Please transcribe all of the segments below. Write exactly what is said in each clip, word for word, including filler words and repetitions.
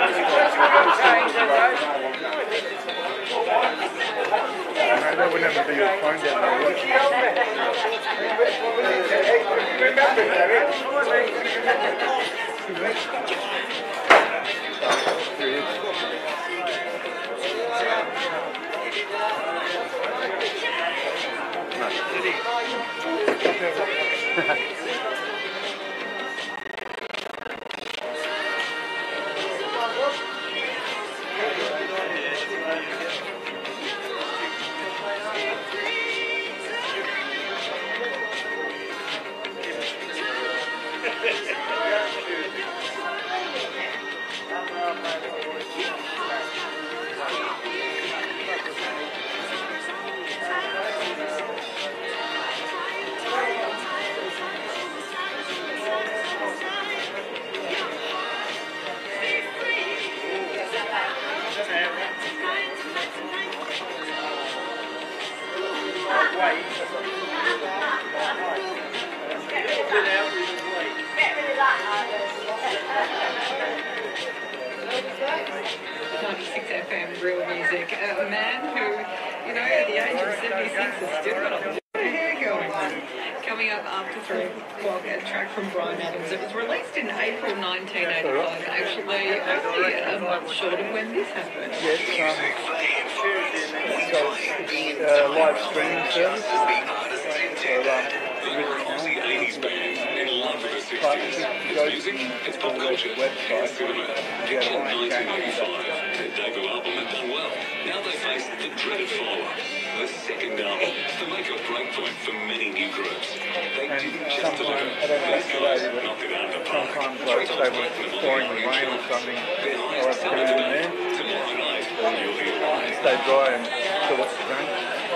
that would never be your phone down there, would it? ninety-six F M, real music. A man who, you know, at the age of seventy-six has still got a lot of hair going on. Coming up after three o'clock, a track from Bryan Adams. It was released in April nineteen eighty-five, actually only a month short of when this happened. Yes, um, so it's uh, live streaming service. So, um, Aussie eighties band in love with the sixties. It's music, it's pop culture, and cinema. Picture nineteen eighty-five. Their debut album had done well. Now they face the dreaded follow-up. The second album, the make-up break point for many new groups. They and didn't just sometimes, deliver. I don't know These if guys today, knocked it out of the but park. sometimes Three like, times they were platinum pouring on the the rain or charts. something, Their I highest like to put it selling in there, today. Tomorrow night, you'll hear why. stay dry and till it's drunk.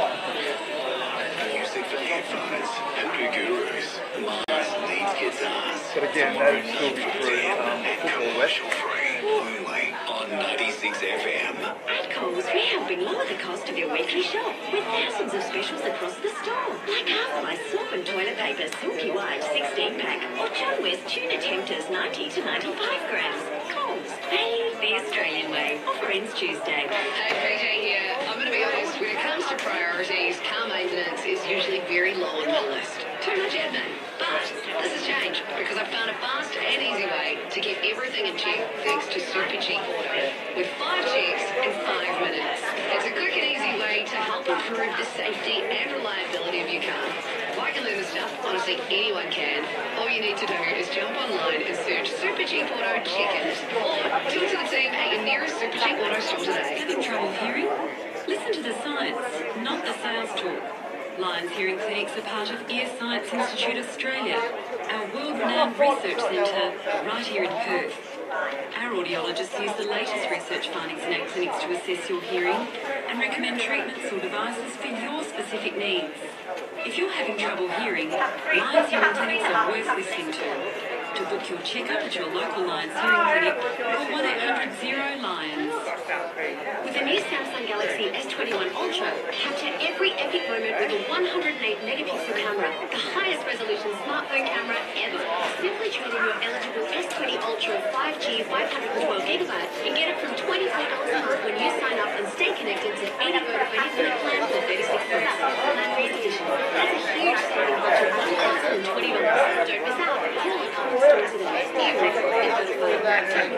Music for headphones, Hoodoo Gurus, Mars leads guitars. But again, that would still be through um, Football West. Free, only on ninety-six F M. At Coles, we're helping lower the cost of your weekly shop with thousands of specials across the store. Like half my soap and toilet paper Silky White sixteen pack or John West Tuna Tempters ninety to ninety-five grams. Coles, pay the Australian way. Offer ends Tuesday. Hey, P J here. I'm going to be honest, when it comes to priorities, car maintenance is usually very low on my list. Too much admin. But this has changed because I've found a fast and easy way to keep everything in check thanks to Super Cheap Auto. With five checks in five minutes. It's a quick and easy way to help improve the safety and reliability of your car. If I can learn this stuff, honestly anyone can. All you need to do is jump online and search Super Cheap Auto Check It. Or talk to the team at your nearest Super Cheap Auto store today. Having trouble hearing? Listen to the science, not the sales talk. Lions Hearing Clinics are part of Ear Science Institute Australia, our world-renowned research centre right here in Perth. Our audiologists use the latest research findings in our clinics to assess your hearing and recommend treatments or devices for your specific needs. If you're having trouble hearing, Lions Hearing Clinics are worth listening to. To book your checkup at your local Lions Hearing Clinic, call one eight hundred zero Lions. With the new Samsung Galaxy S twenty-one Ultra, capture every epic moment with a one hundred eight megapixel camera, the highest resolution smartphone camera ever. Simply trade in your eligible S twenty Ultra five G five hundred twelve gigabyte and get it from twenty-four dollars a month when you sign up and stay connected to eighty Vodafone Infinite plan for thirty-six months. Plan Read Edition. That's a huge saving up to one thousand twenty dollars. Don't miss out. Head on the Common Store today. New record and Vodafone.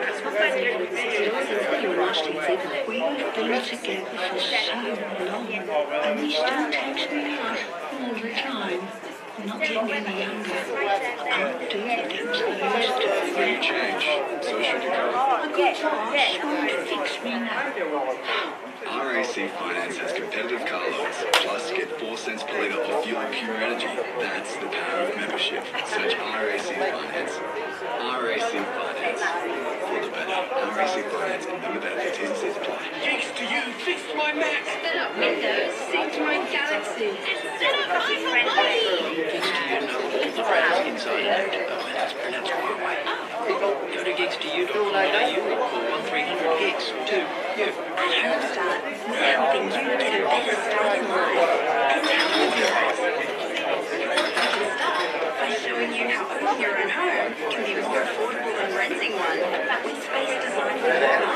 We've been together for so long, and he still takes me out all the time. Not getting any younger. I can't do the things I used to. You change, so should you go. I got to ask someone to fix me now. R A C Finance has competitive car loans, plus get four cents per litre off fuel and pure energy. That's the power of membership. Search R A C Finance. R A C Finance. For the better. R A C Finance and member benefits is T's apply. Thanks to you, fix my Mac. Set up Windows, sync my Galaxy, and set up my body. Geeks to you know all the phrases inside out. Oh, and that's pronounced your way. Go to geeks to you dot com dot A U or call one three hundred geeks to you. At Homestart, we're helping you get a better start in life. And how do we do that? You can start by showing you how owning your own home can be more affordable than renting one, with space designed for more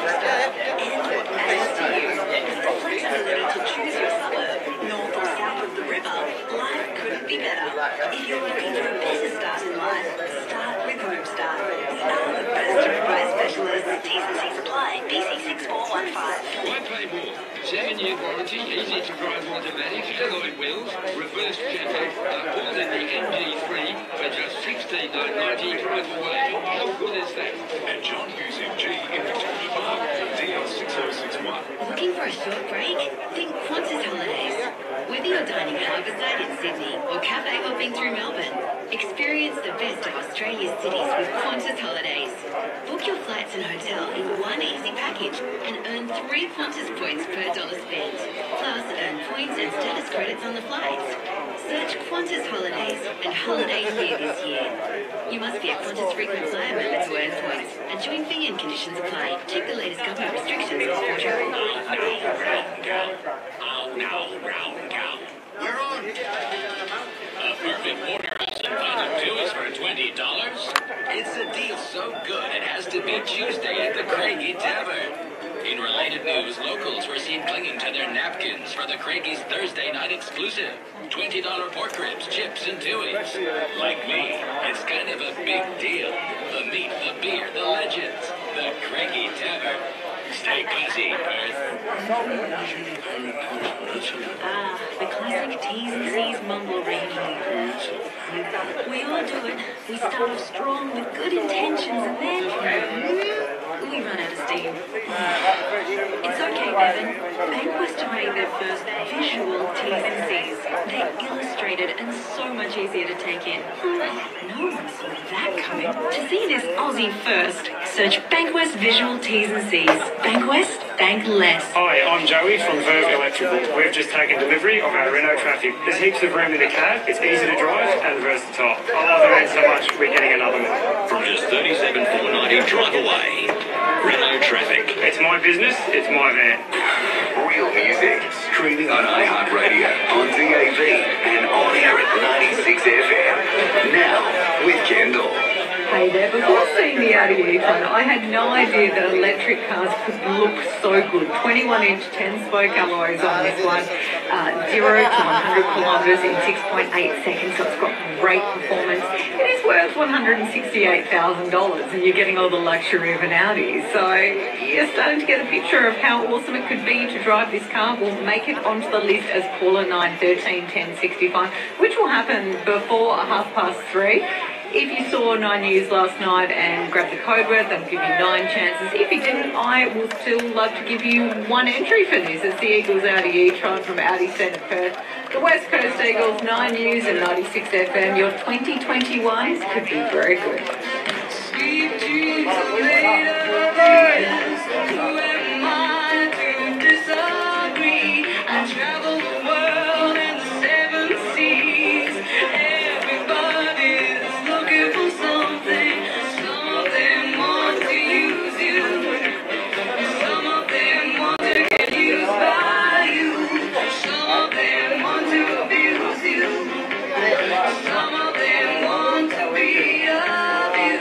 seven-year warranty, easy to drive automatic, alloy wheels, reverse camera, uh, all in the M G three for just sixteen thousand nine hundred ninety drive away. How good is that? And John Hughes M G in Victoria Park, D L six oh six one. Looking for a short break? Think Qantas Holidays. Whether you're dining harborside in Sydney or cafe hopping through Melbourne, experience the best of Australia's cities with Qantas Holidays. Book your flights and hotel in one easy package and earn three Qantas points per dollar spent. Plus, earn points and status credits on the flights. Search Qantas Holidays and holiday here this year. You must be a Qantas frequent flyer member to earn points. And join fee and conditions apply. Check the latest government restrictions before travel. Oh, no, round cow. We're on. A perfect porterhouse and pint of Tooheys for twenty dollars? It's a deal so good it has to be Tuesday at the Craigie Tavern. In related news, locals were seen clinging to their napkins for the Craigie's Thursday night exclusive. twenty dollar pork ribs, chips, and Tooheys. Like me, it's kind of a big deal. The meat, the beer, the legends. The Craigie Tavern. Stay classy, Perth. Ah, the classic T's and C's mumble reading. We all do it. We start off strong with good intentions and then we run out of steam. It's okay, Bevan. Bankwest made their first visual T's and C's. They're illustrated and so much easier to take in. No one saw that coming. To see this Aussie first, search Bankwest Visual T's and C's. Bankwest, bank less. Hi, I'm Joey from Verve Electrical. We've just taken delivery of our Renault Traffic. There's heaps of room in the cab, it's easy to drive and versatile. I love the van so much, we're getting another one. From just thirty-seven thousand four hundred ninety drive away. Renault Traffic. It's my business, it's my van. Real music. Streaming on iHeartRadio, on D A B, and on air at ninety-six F M. Now, with Kendall. Hey there, before seeing the Audi e-tron, I had no idea that electric cars could look so good. twenty-one inch ten-spoke alloys on this one, uh, zero to one hundred kilometres in six point eight seconds, so it's got great performance. It is worth one hundred sixty-eight thousand dollars and you're getting all the luxury of an Audi. So you're starting to get a picture of how awesome it could be to drive this car. We'll make it onto the list as caller nine thirteen ten sixty-five, which will happen before half past three. If you saw Nine News last night and grabbed the code word, they'll give you nine chances. If you didn't, I will still love to give you one entry for this. It's the Eagles Audi e-tron from Audi Centre Perth. The West Coast Eagles, Nine News and ninety-six F M. Your twenty twenty-ones could be very good. Sweet dreams are made of ice. Who am I to disagree? I travel the world and the seven seas. Everybody's looking for something. Some of them want to use you. Some of them want to get used by you. Some of them want to abuse you. Some of them want to be abused.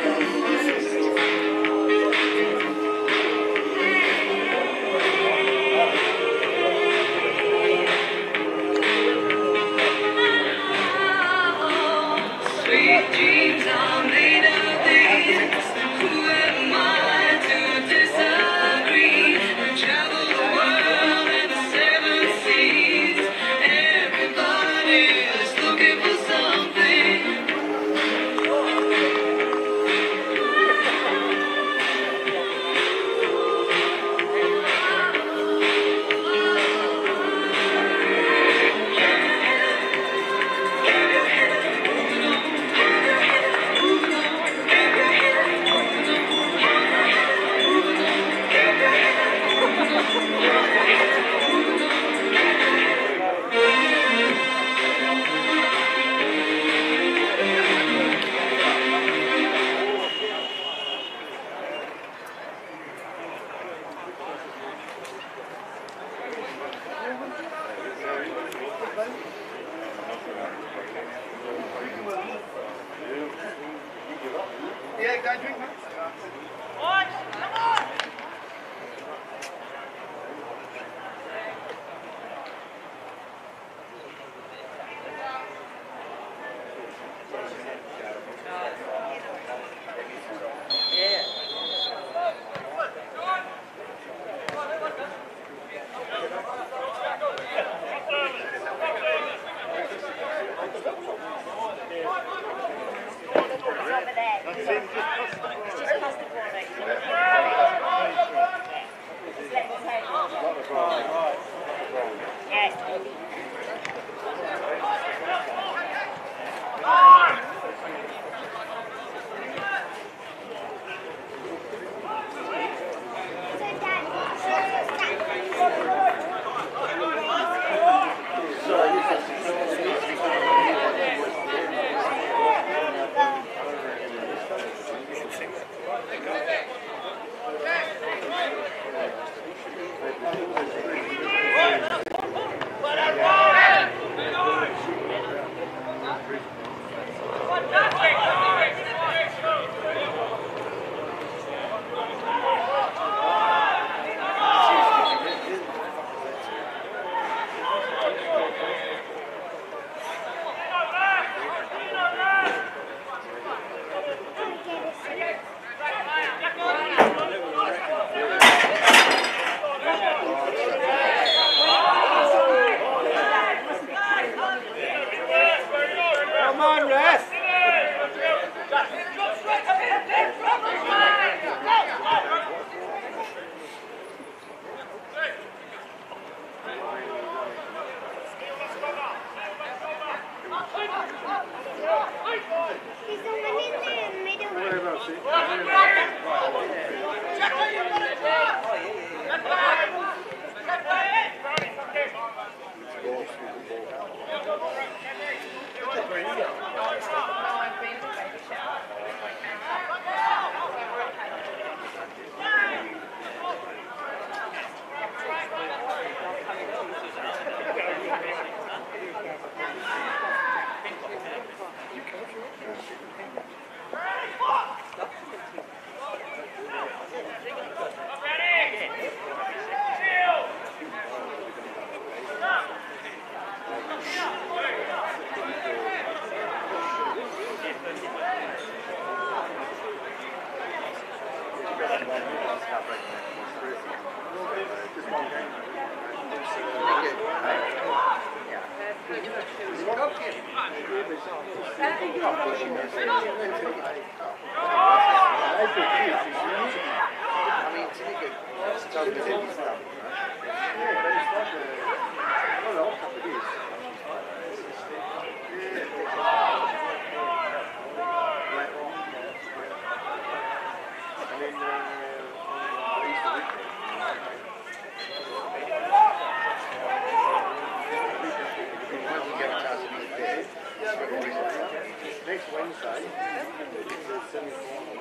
Next Wednesday, it's the semi-final.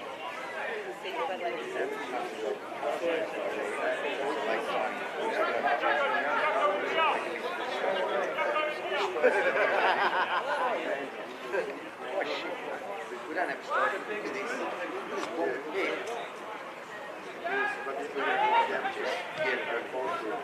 We don't have a strike because this this ball here. But this will have to get a ball to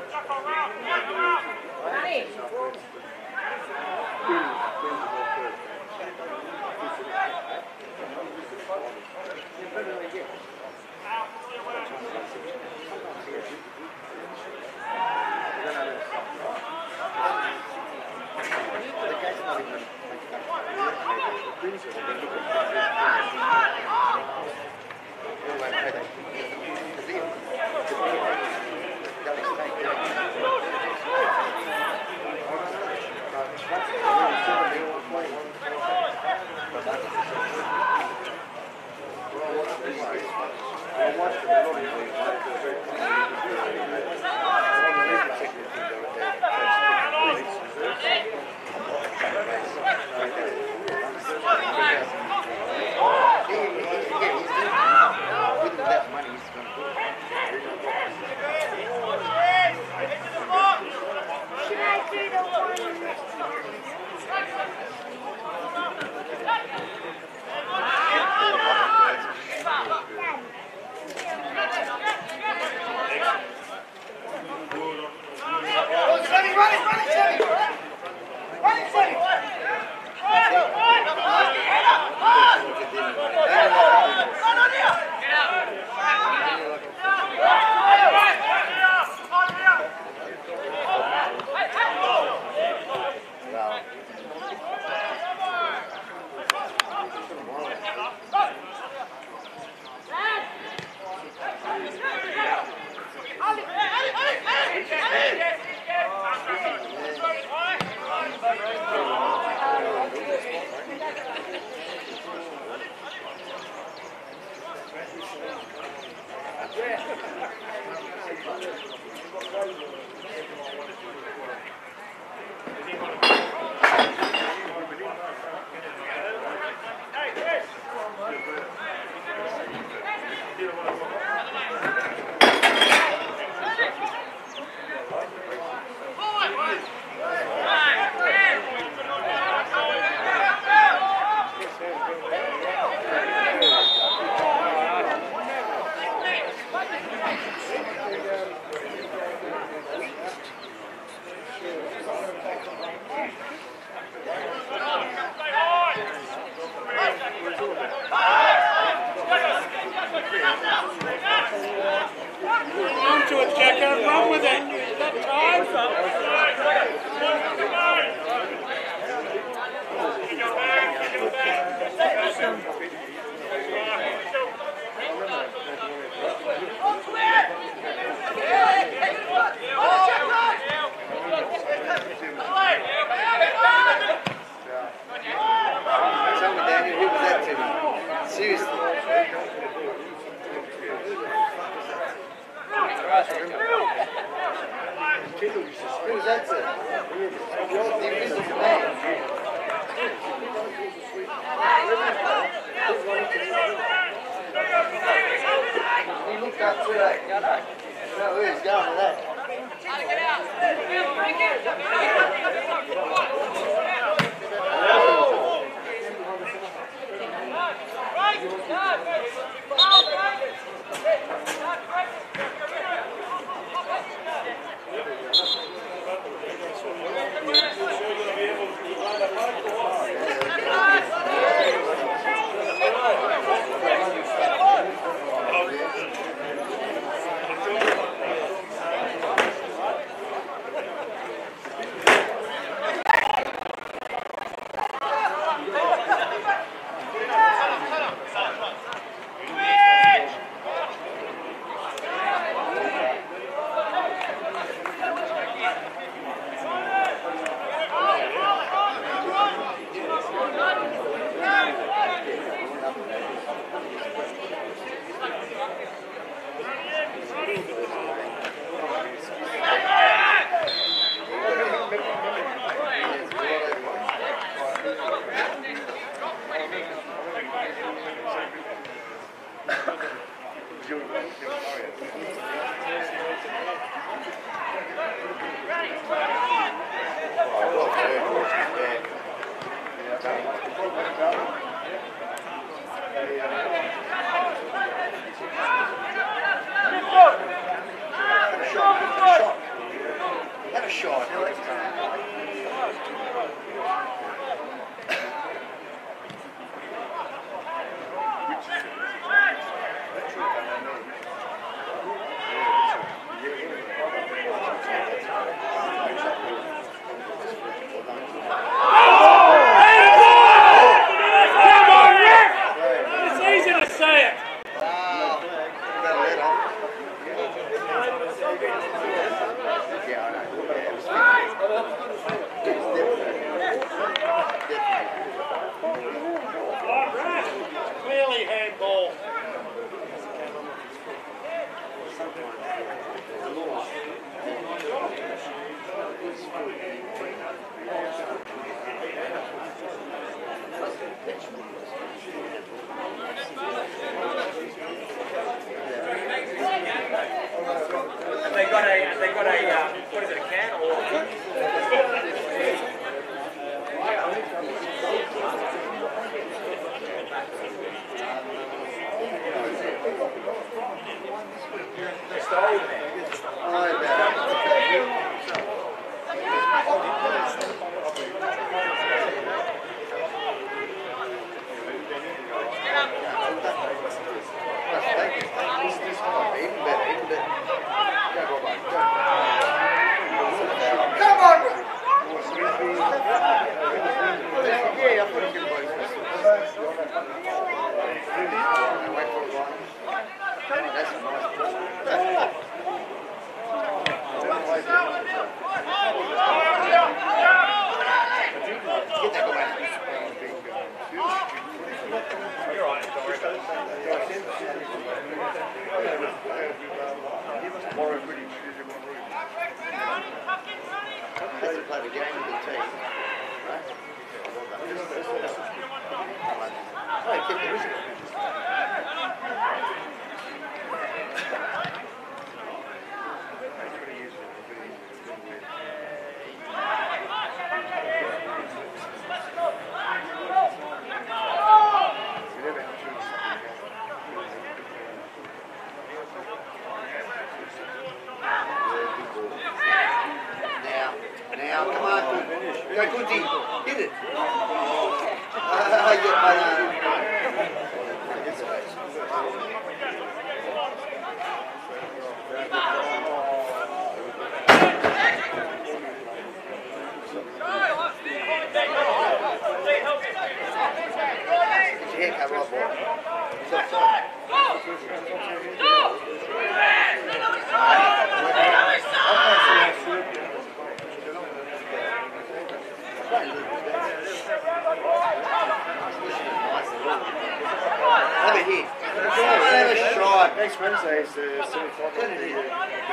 Have they got a, have they got a, uh, what is it, a can or? Next Wednesday is the semi-final of the uh,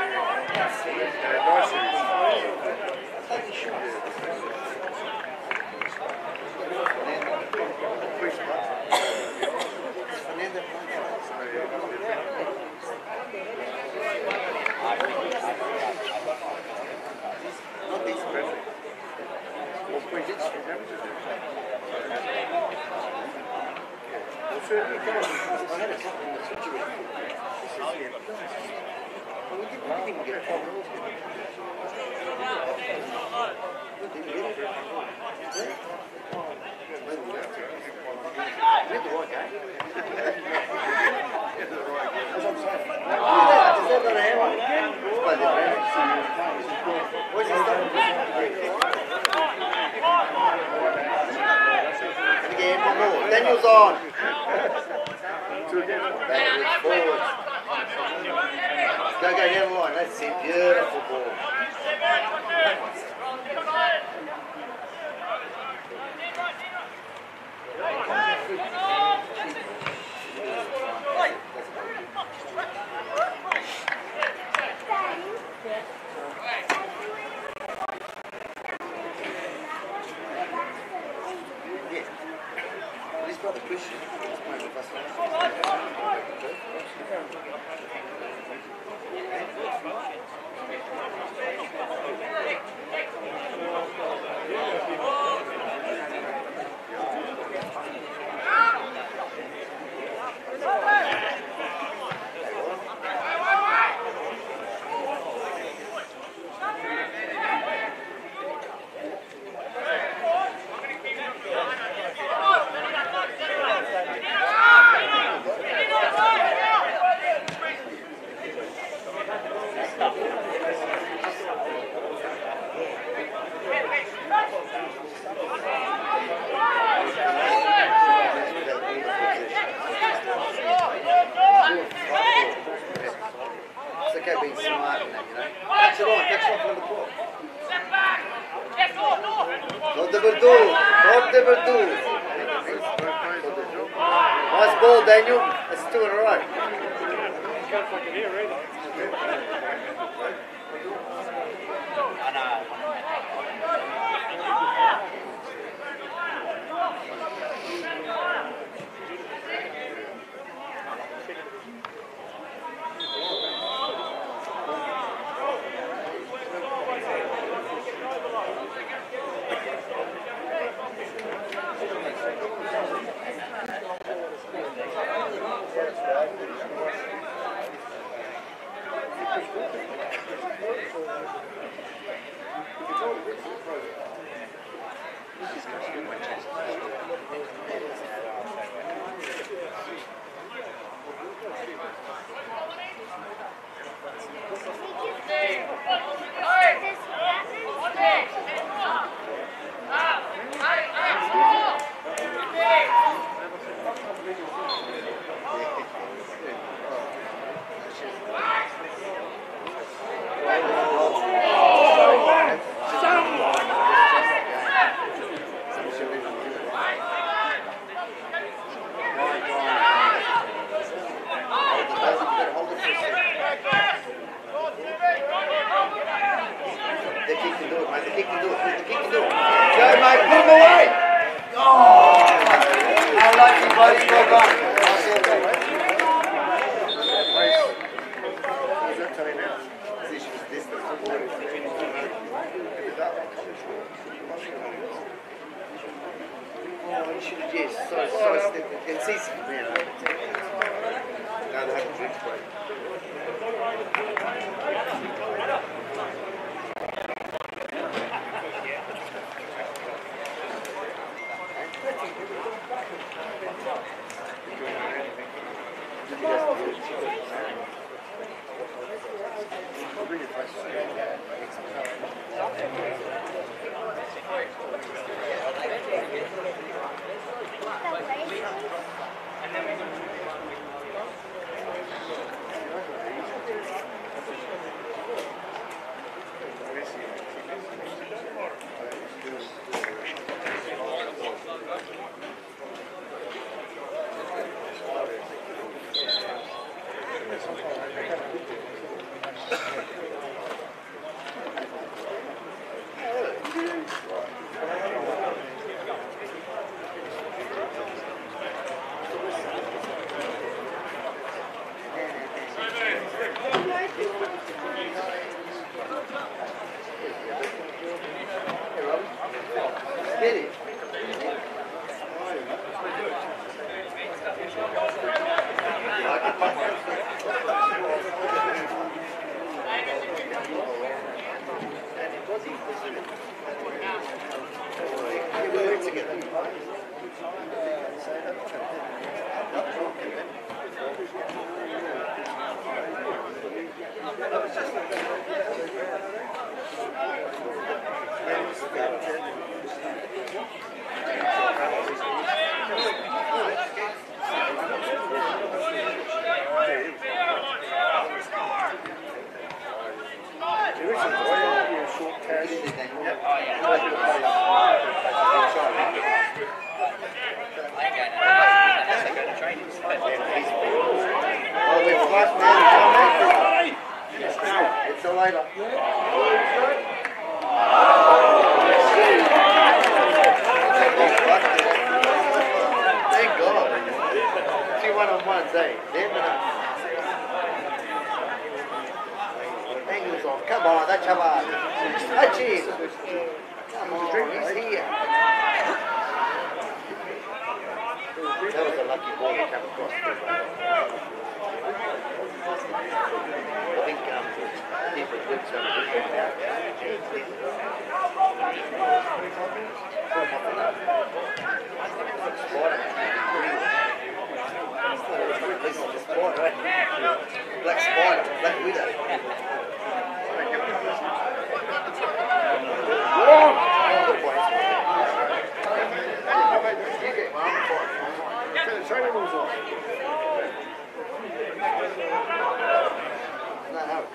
Daniel's on. Two again. Backwards, forwards. Go, go down the line. That's it. Beautiful ball. His brother Christian is playing with us being smart and that, you know. Catch it on, catch it on from the ball. Not the Verdu, not the Verdu. Nice ball, Daniel. That's two in a row. Not how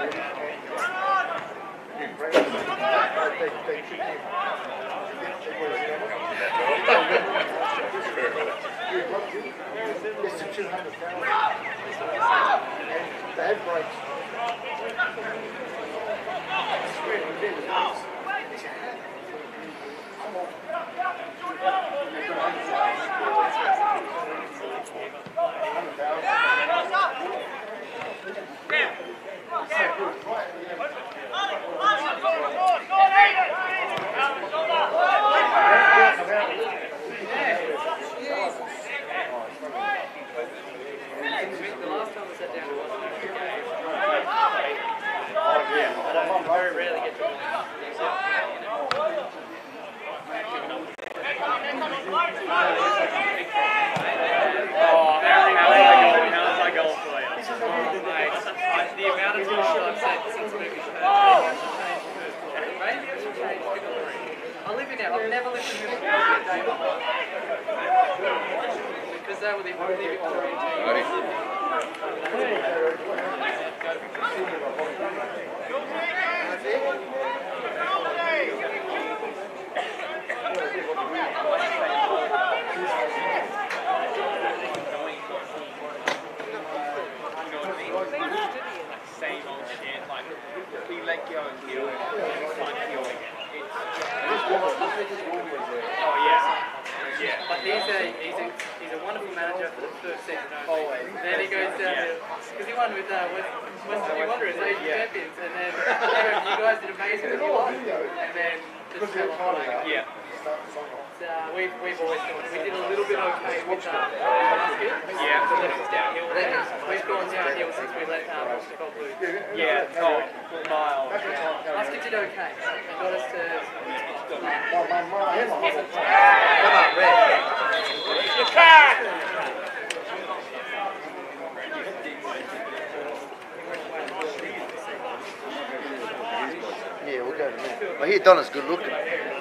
Yeah, we'll go to him. Well, here Donna's good looking.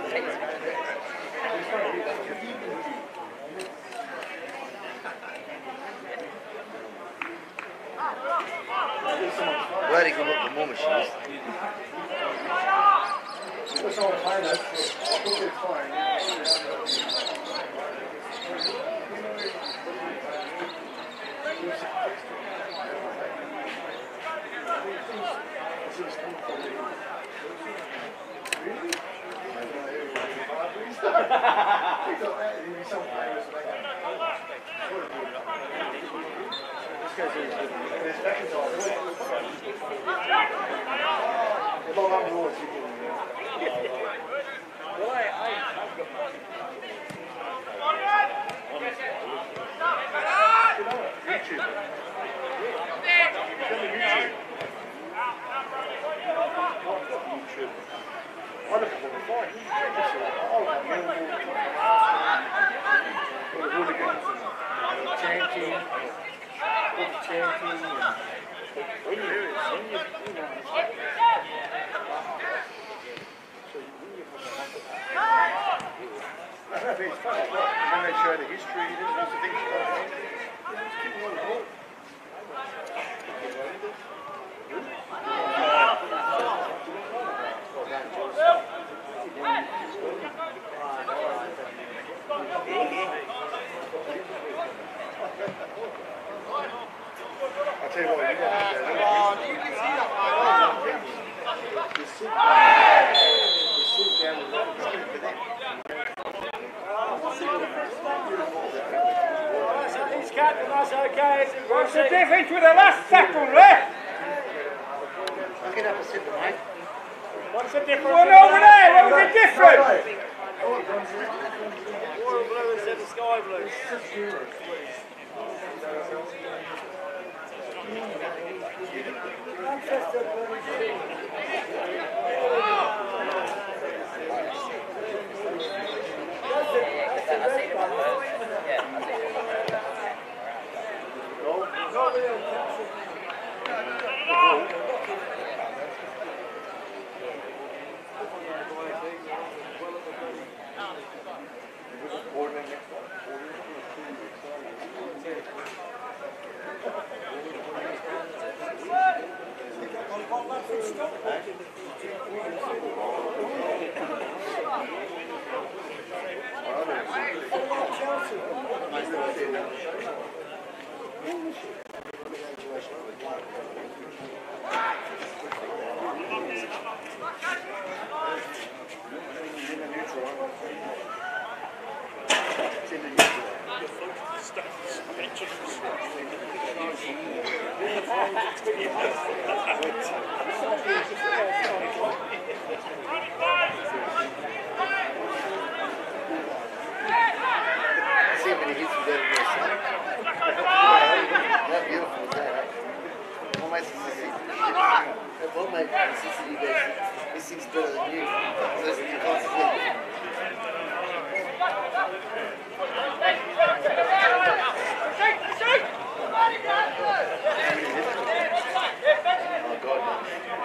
Bloody good looking woman she is. What's the difference with the last tackle left? Look it up and sit there, mate. What's the difference? One over there, what was the difference? Water blue instead of sky blue. See how many hits we got in this song? How beautiful is that, eh? What makes it sissy? What makes it sissy that he sings better than you? Listen to constantly. Oh God, no.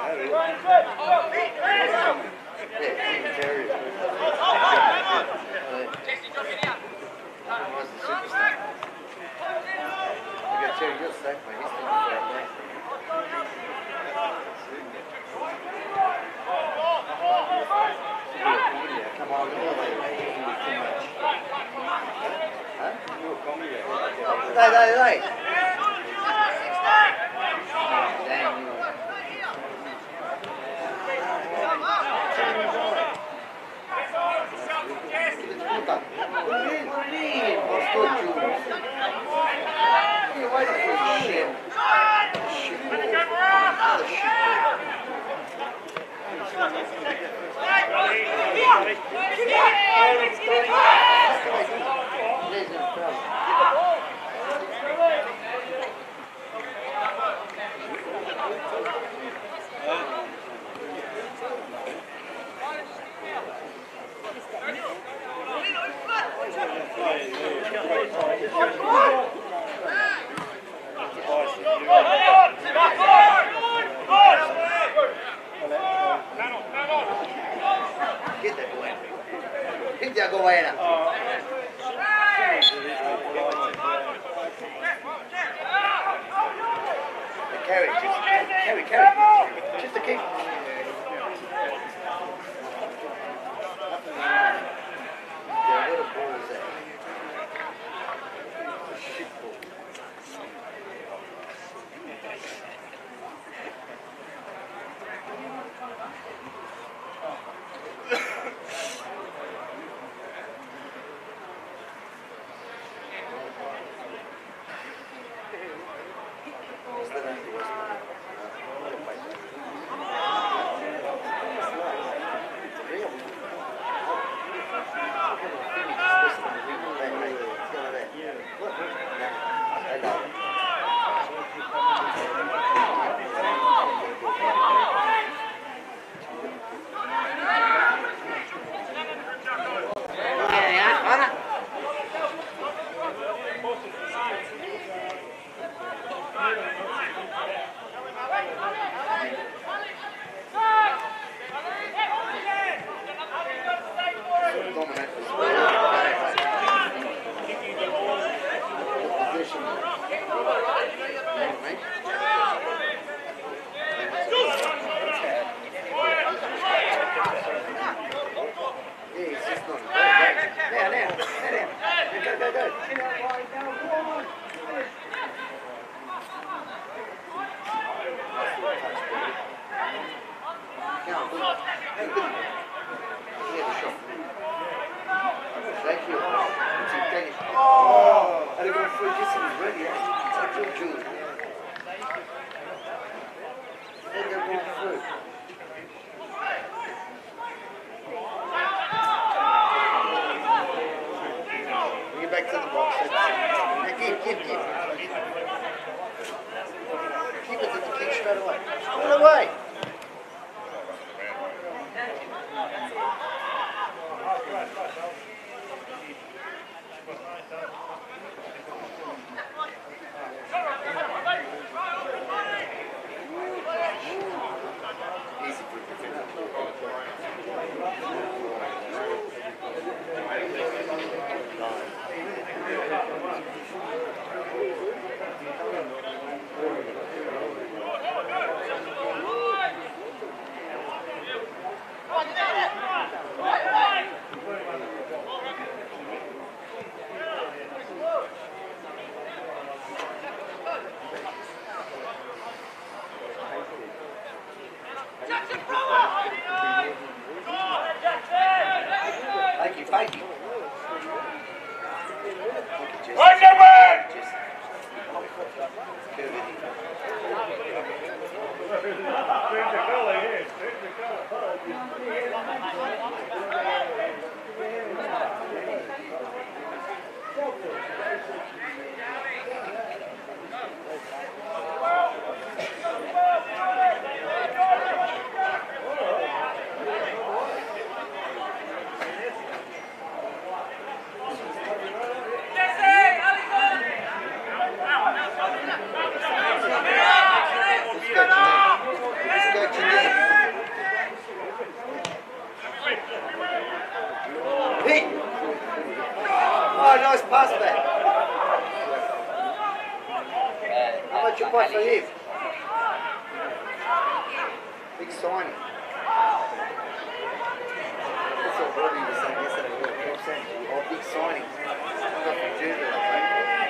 Yeah, King Carrier. Was the superstar. I gotta tell you, you're safe, mate. He's thinking about that. Come on, come on, mate. Too much. Huh? No, no, no. Damn you. Put it in, put it in. What's good, Jules? You're waiting for the shit. Shit. The Get that boy. Hit that go away now. Carry, just carry, carry. Just a kick. Yeah, what a ball is that? A shit ball. Back to the box. Keep, keep, keep. Keep it to the kick straight away. Straight away. Easy for you. much you buy for him? Big signing. That's what Robbie was saying yesterday. He was saying, oh, big signing. Got from Junior, I think.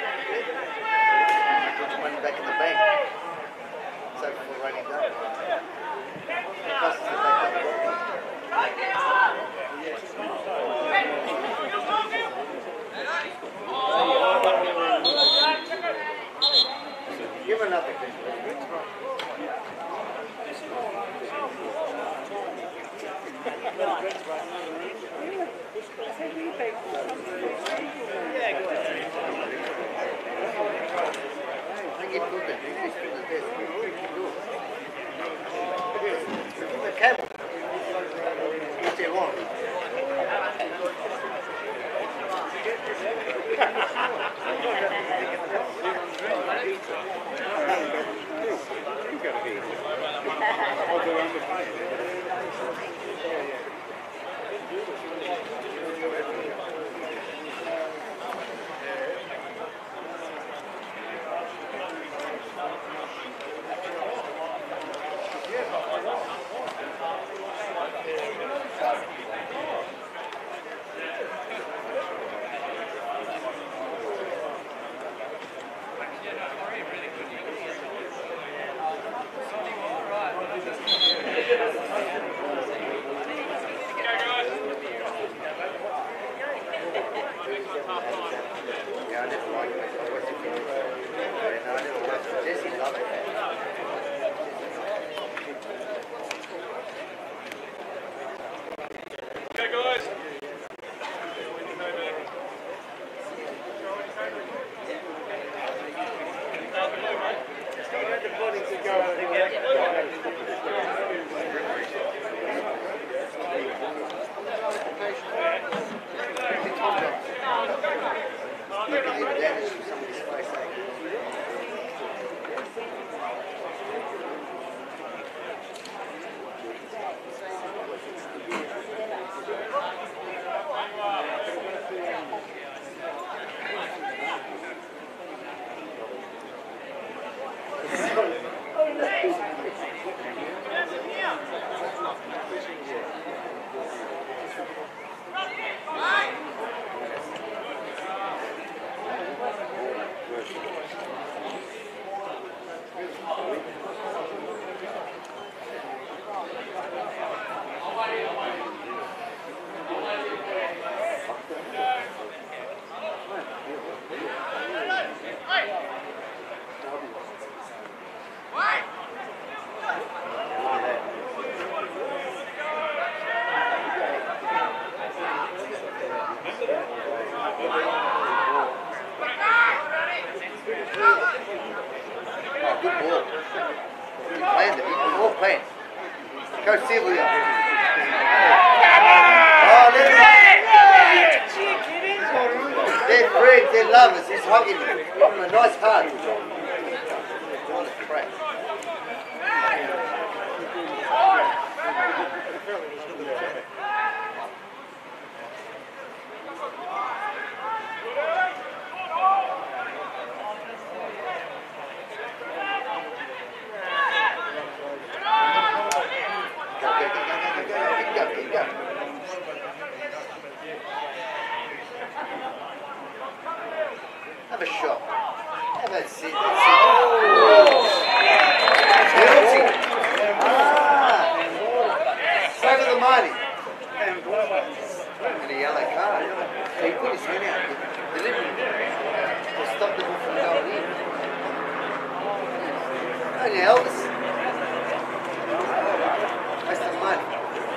Put your money back in the bank. So for rainy day. Plus, it's the back of the Give him another thing. The camel. What's it want? Have a shot. Have a sit. Oh! Penalty. Ah! Save the money. And a yellow card. So he put his hand out. Deliberately. To stop the ball from going in. Only Elvis. Waste of money.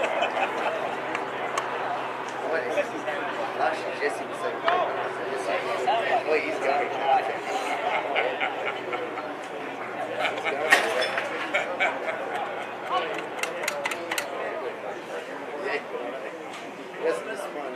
What is this? Last year, Jesse was so good. Oh, he's going. Yeah. That's this one.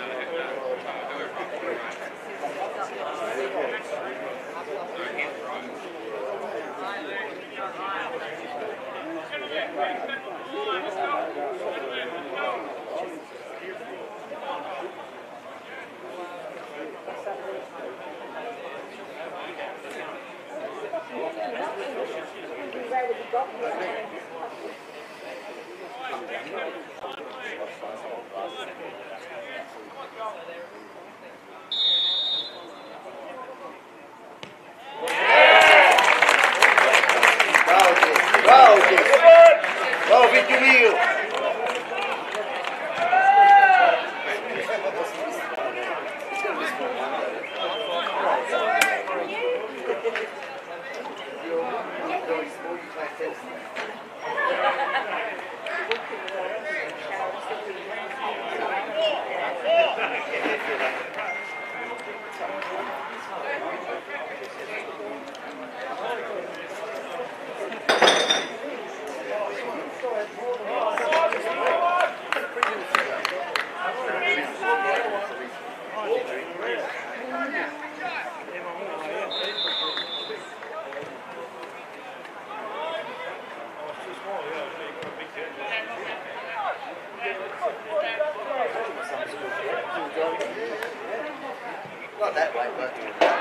Bravo, bravo, figlio mio! Not that way, but...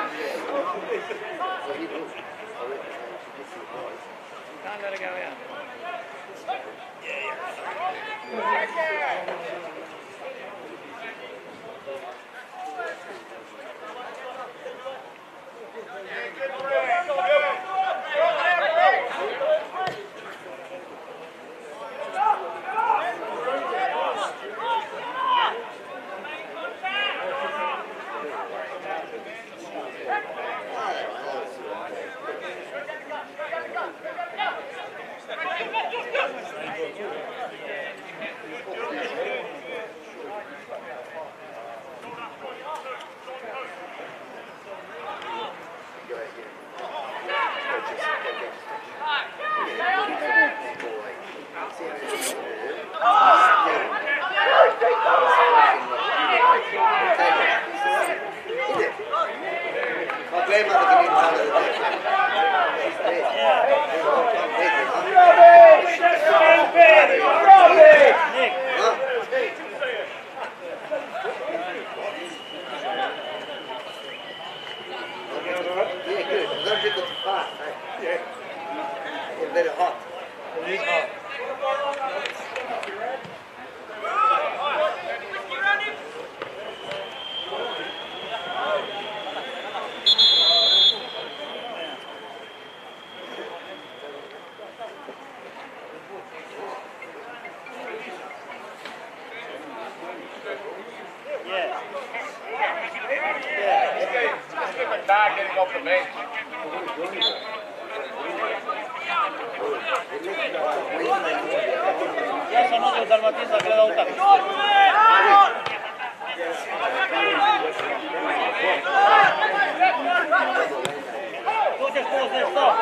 Can't let it go out. My grandmother can eat out of the dish. She's dead. Nick. Huh? Yeah, good. I'm going to drink it too fast, right? Yeah. It's very hot. It is hot. Yeah. Yeah. Let's get my dad getting off the bench. Ya son otros dalmatíes que le da un taco. Coaches, coaches, stop.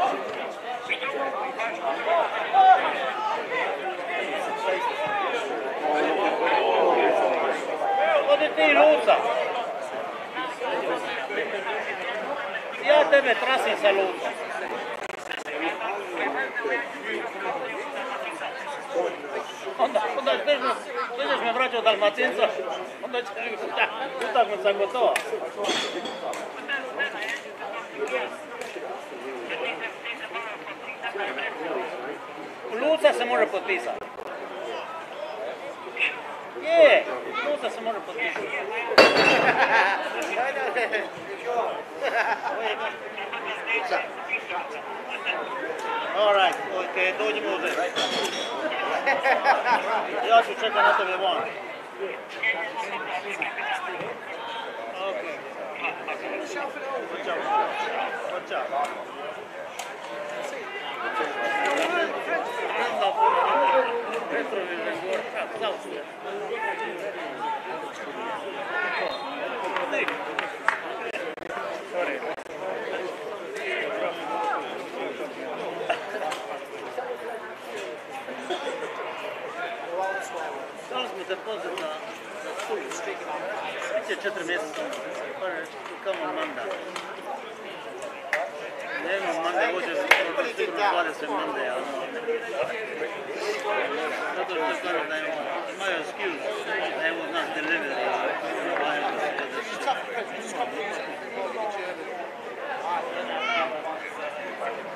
Odite i Luca. Ja tebe trasim sa Luca. Onda, onda ćeš me vraćati u Dalmatinca, onda ćeš da, utakmica gotova. Luca se može potpisati. Je, Luca se može potpisati. All right, okay, dođemo ovdje. Ja ću čekati na tebe van. Okay. What's up? Sorry. Dali smo depozit na stup. Biće četiri mjeseca. Kamo manda. Ne imam mande, hoće sigurno dvadeset mande. Zato što kažem da imaju skills. Da evo znaš delivery. Thank you.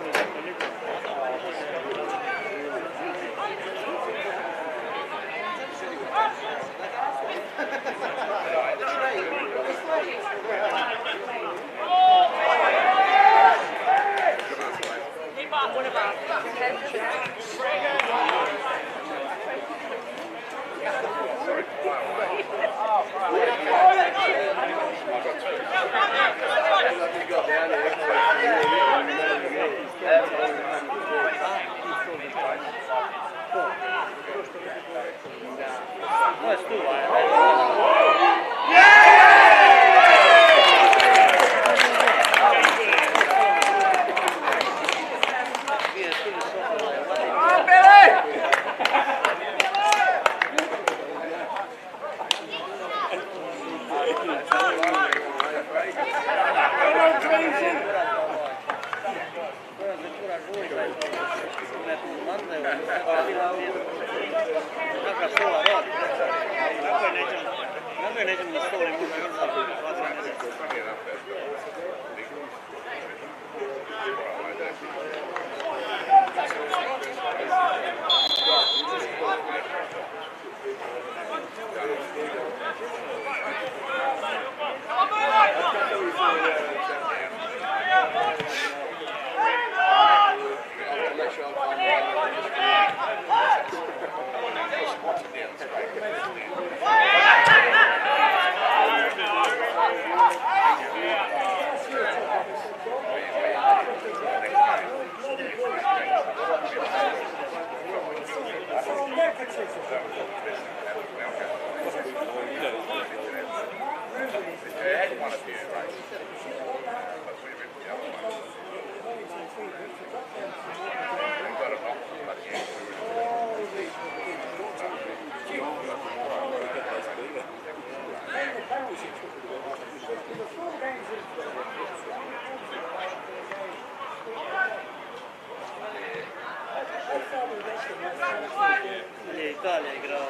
Italia играл.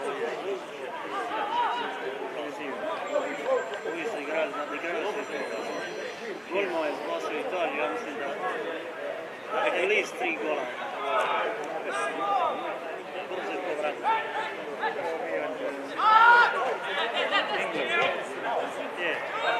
Вы сыграли, надыграли. Gol мой сбросил Италию, я myslím, да. At least three goals. Brzo povrat. Yeah.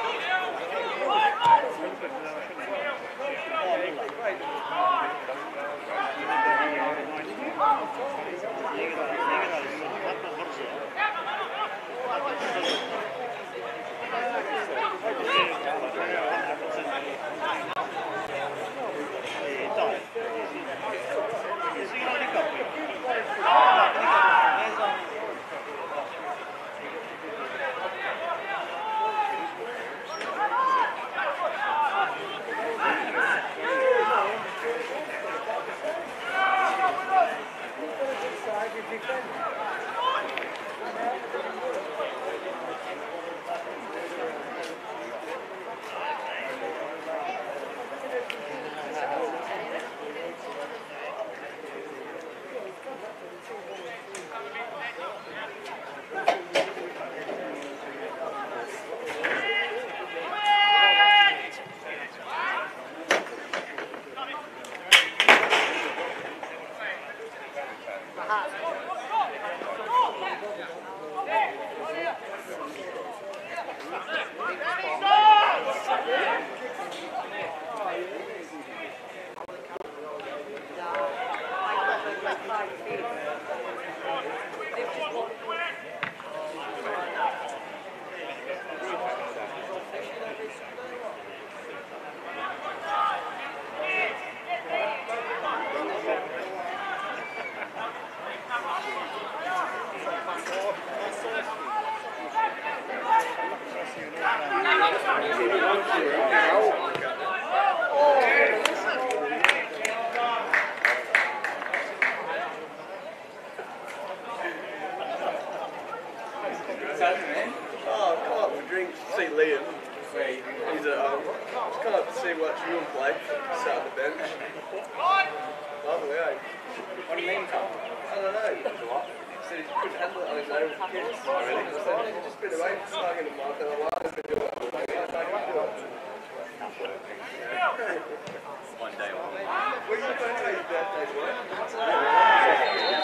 Oh, I've come up for drinks to see Liam. He's at home. Just come up to see watch you play. Sat on the bench. Lovely, eh? What do you mean, Tom? I don't know. He said he couldn't handle it on his own with kids. Oh, really? I said, he's just been away for starting in the month and a while. He's been doing that all day. One day or what's your birthday? Your birthday's what?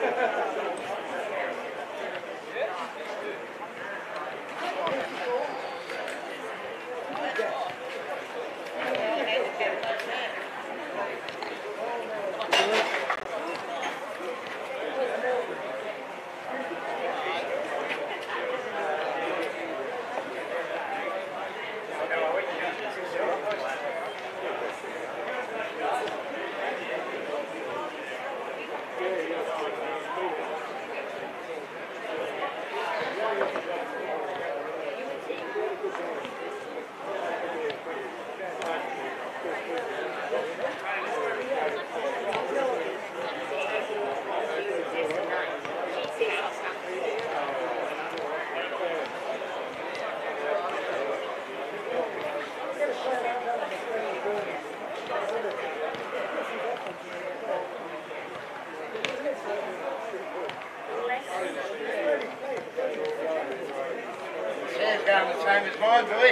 Chair's going the same as mine, boy.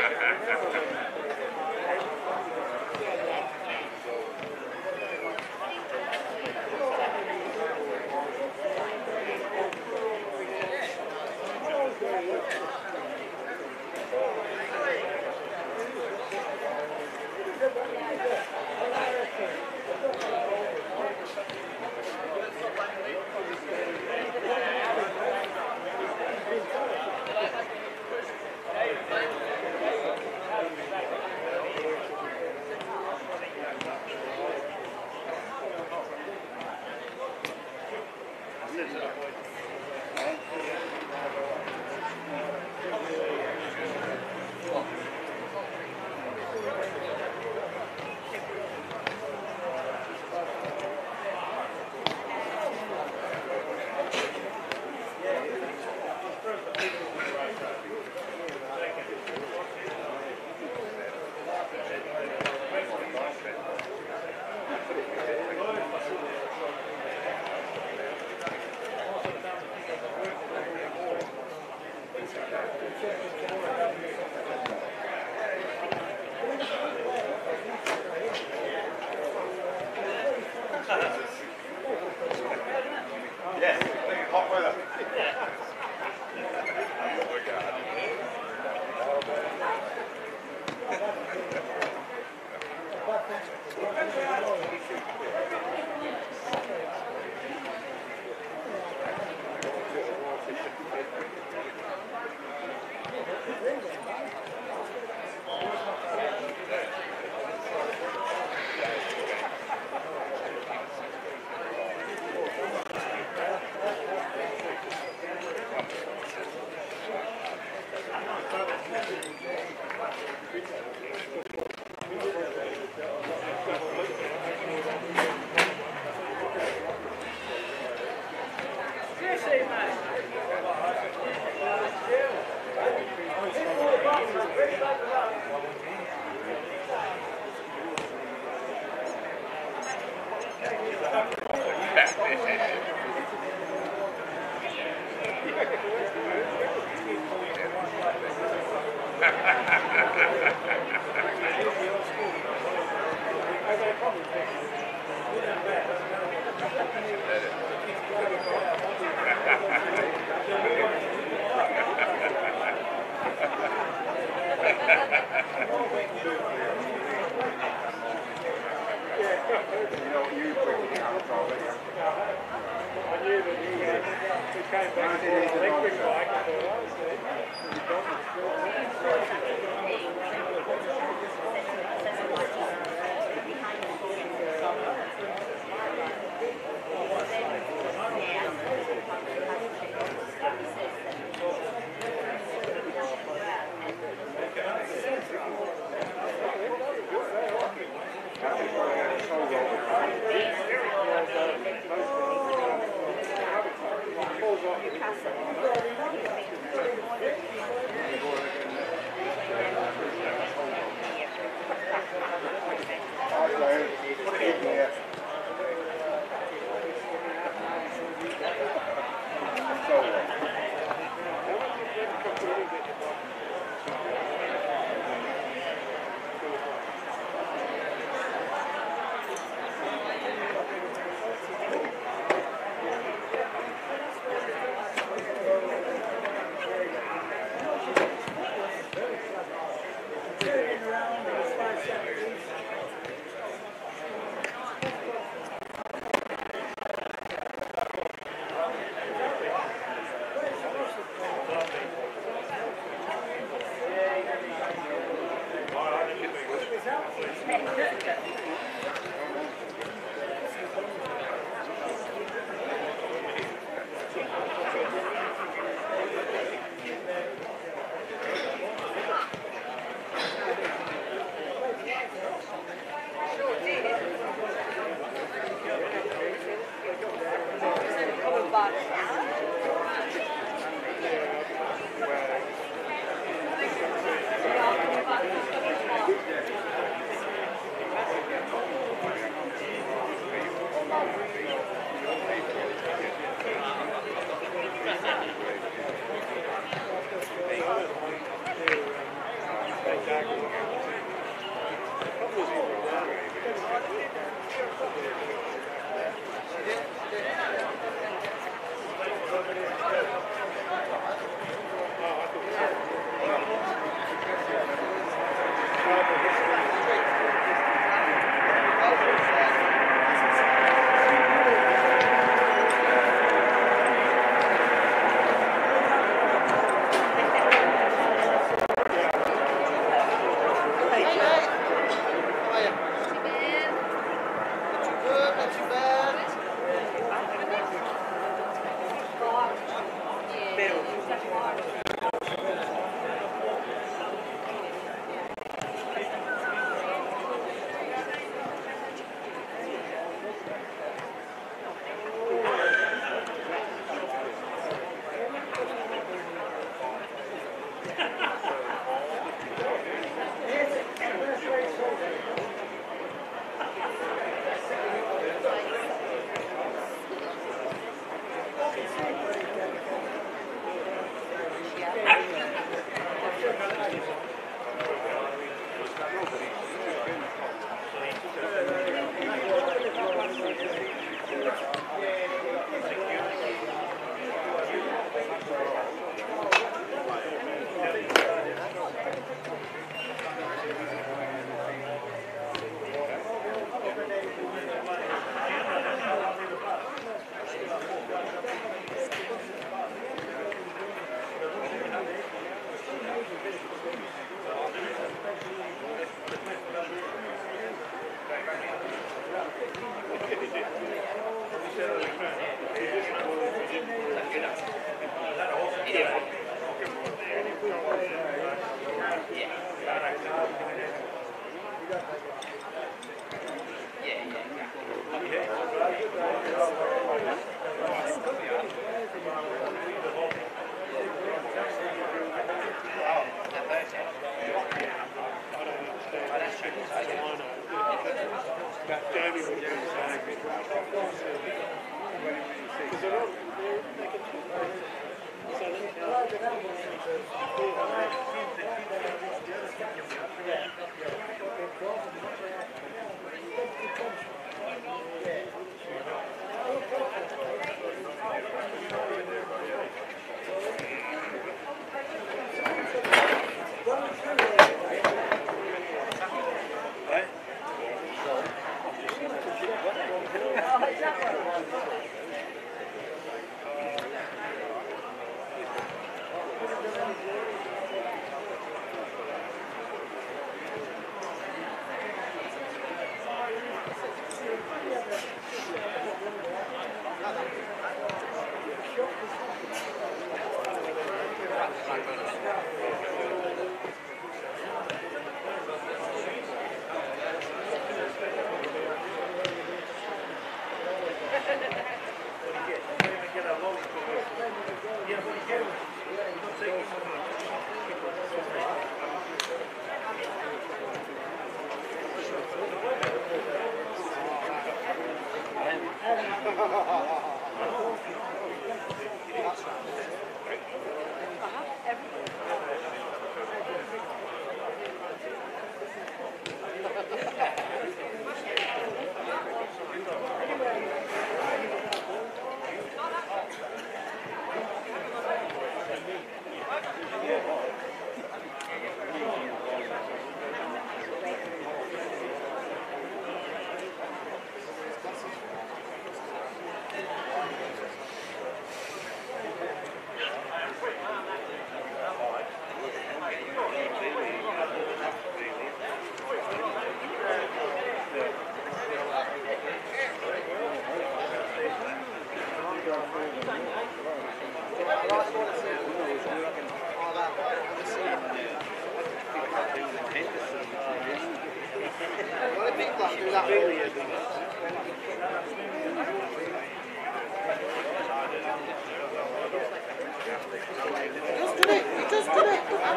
Really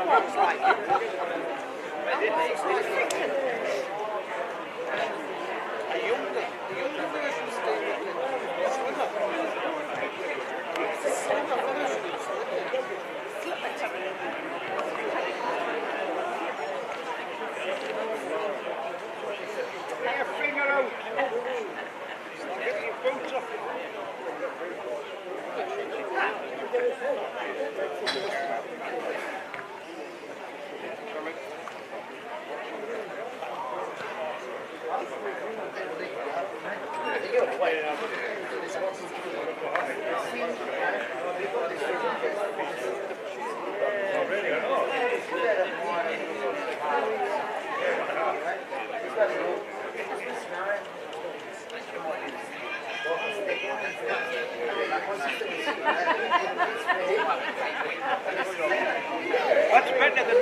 one's like it. A younger, a younger version still slimmer. It's a slimmer version of Slipper. Get your finger out. Get your boots off. What's better than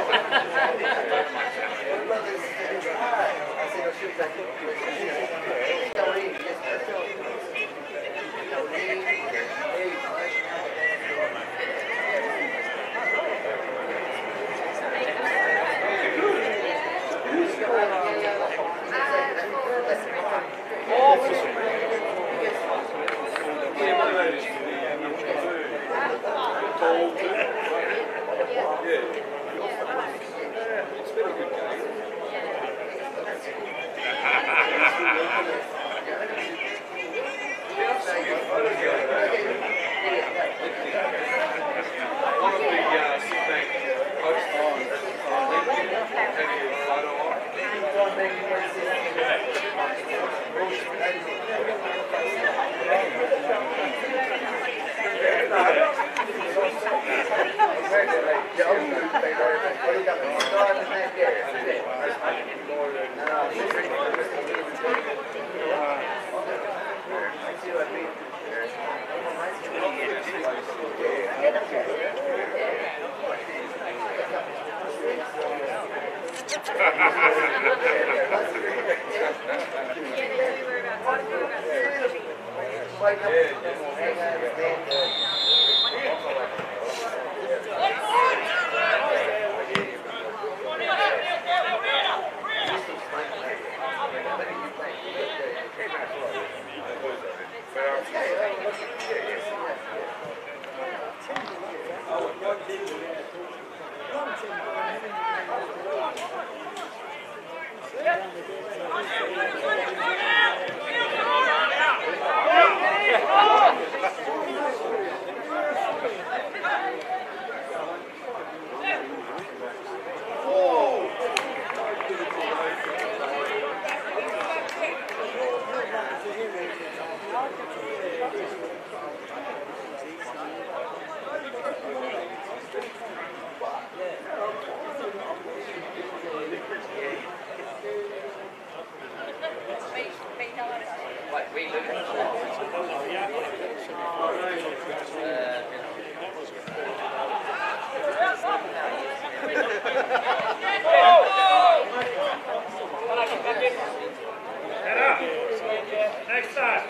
Next time.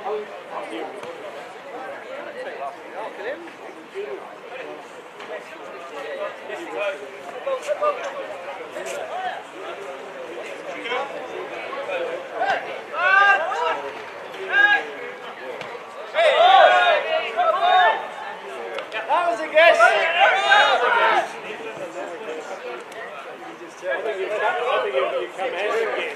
That was a guess. That was a guess. I think you come as a guess.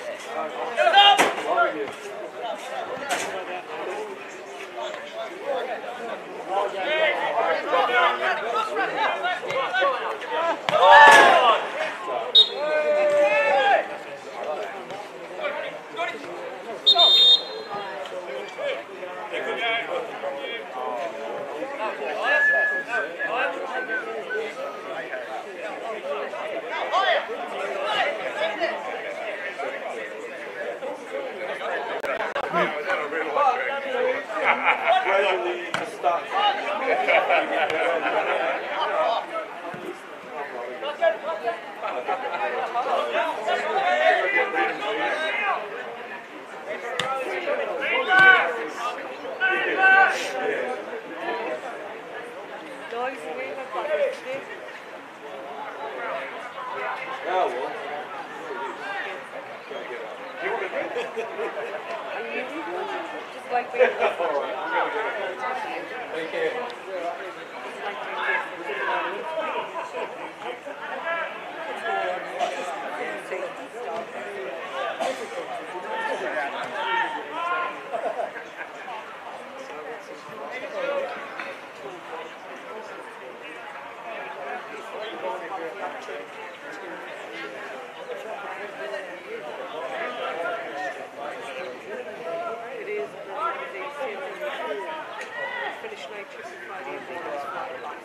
additional triple Friday and then it's Friday like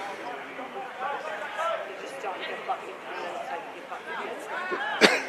you just start to get bucket and then take your bucket.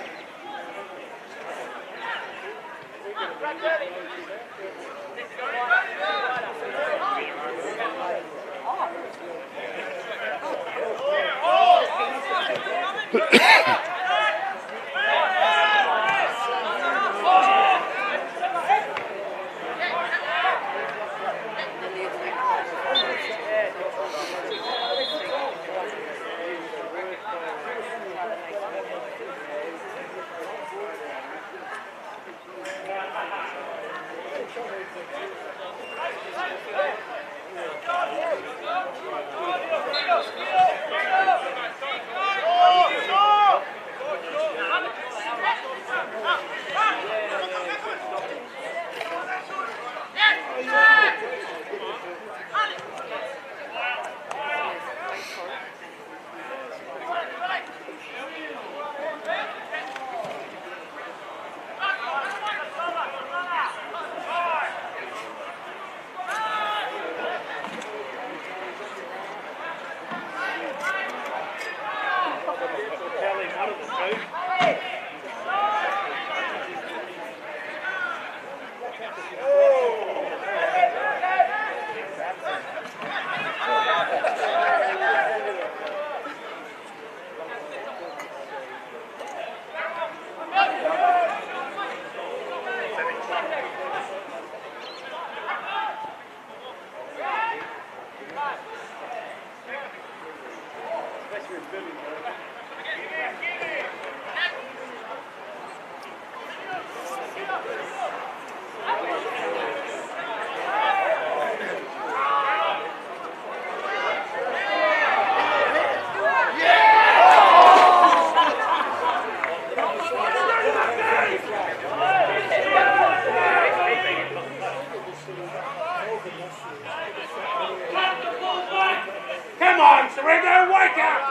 Come on, Surrender, wake up!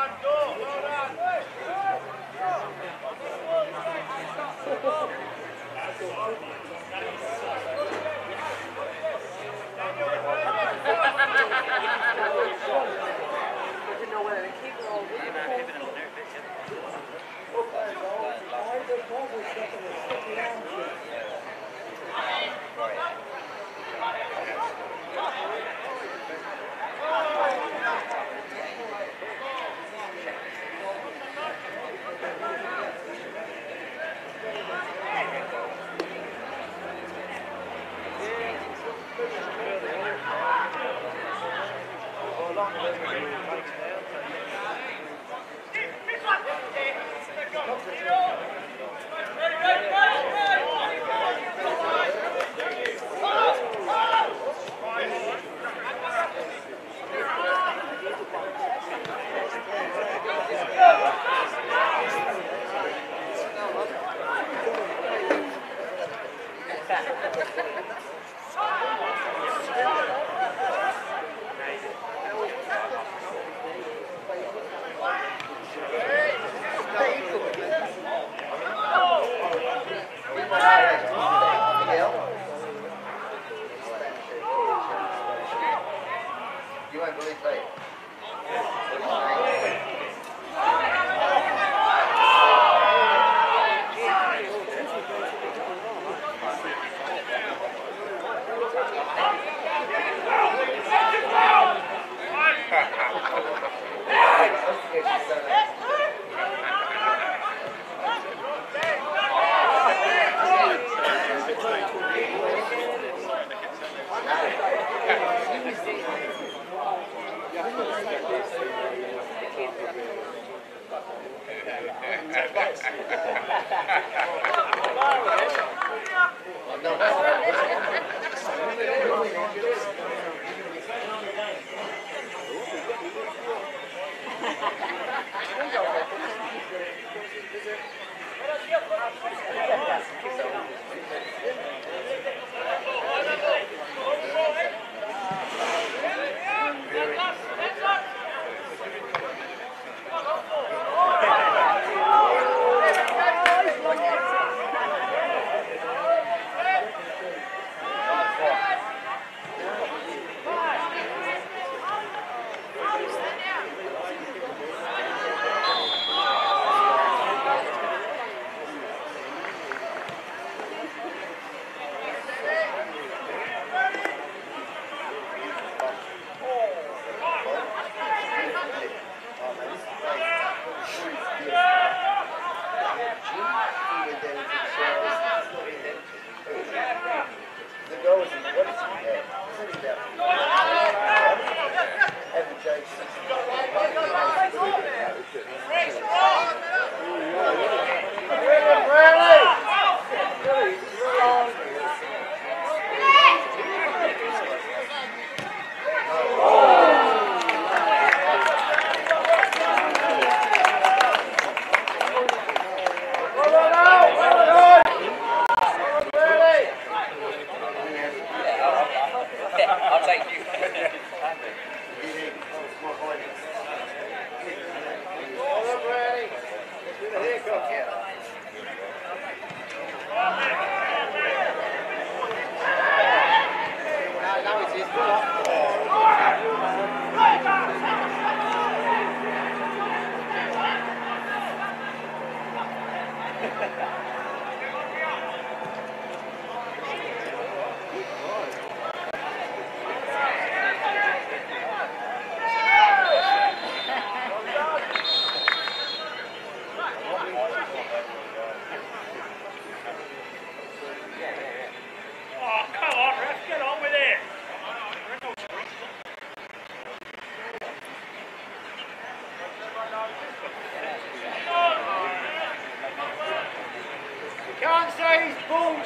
You won't believe me.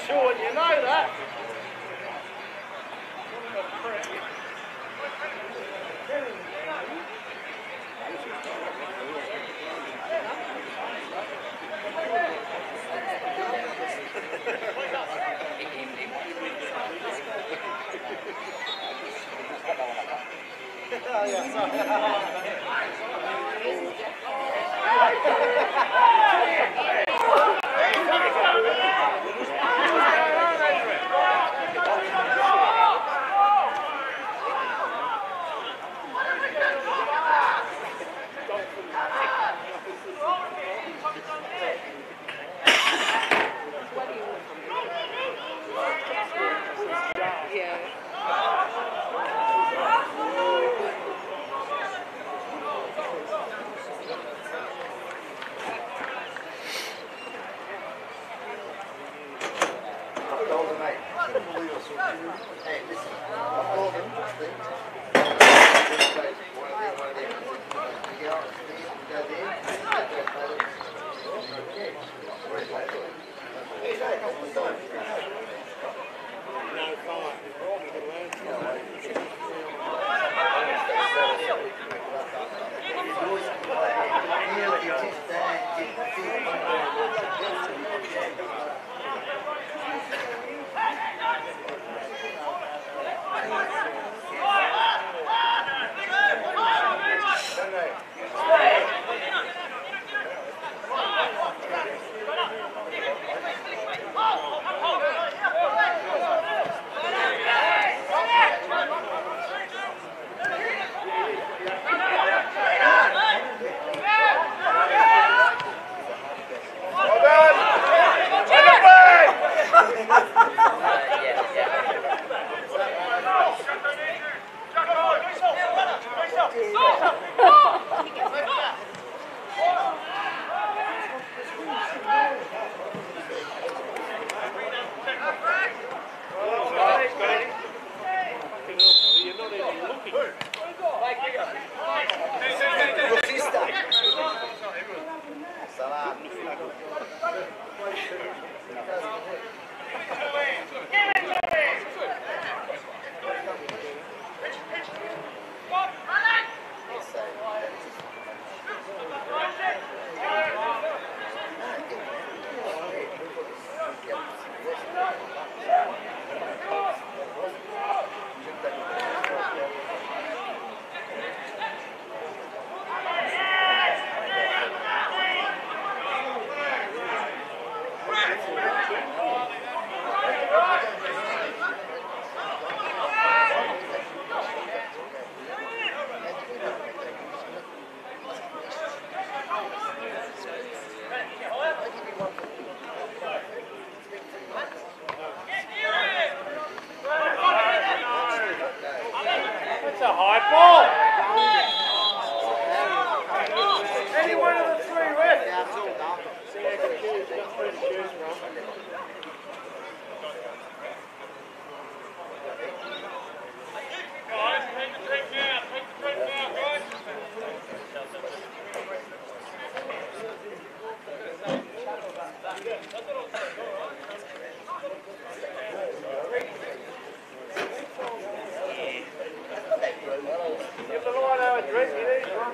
Sean, you know that. Oh, yeah, sorry. Hey, listen, I've told him, Steve. One of them, one of them. You go, you go there, No, fine. That's a high ball. Any one of the three, Red. See, I can choose, got three to choose from. Guys, take the drink now, take the drink now, guys. Give the line out a drink, you need one.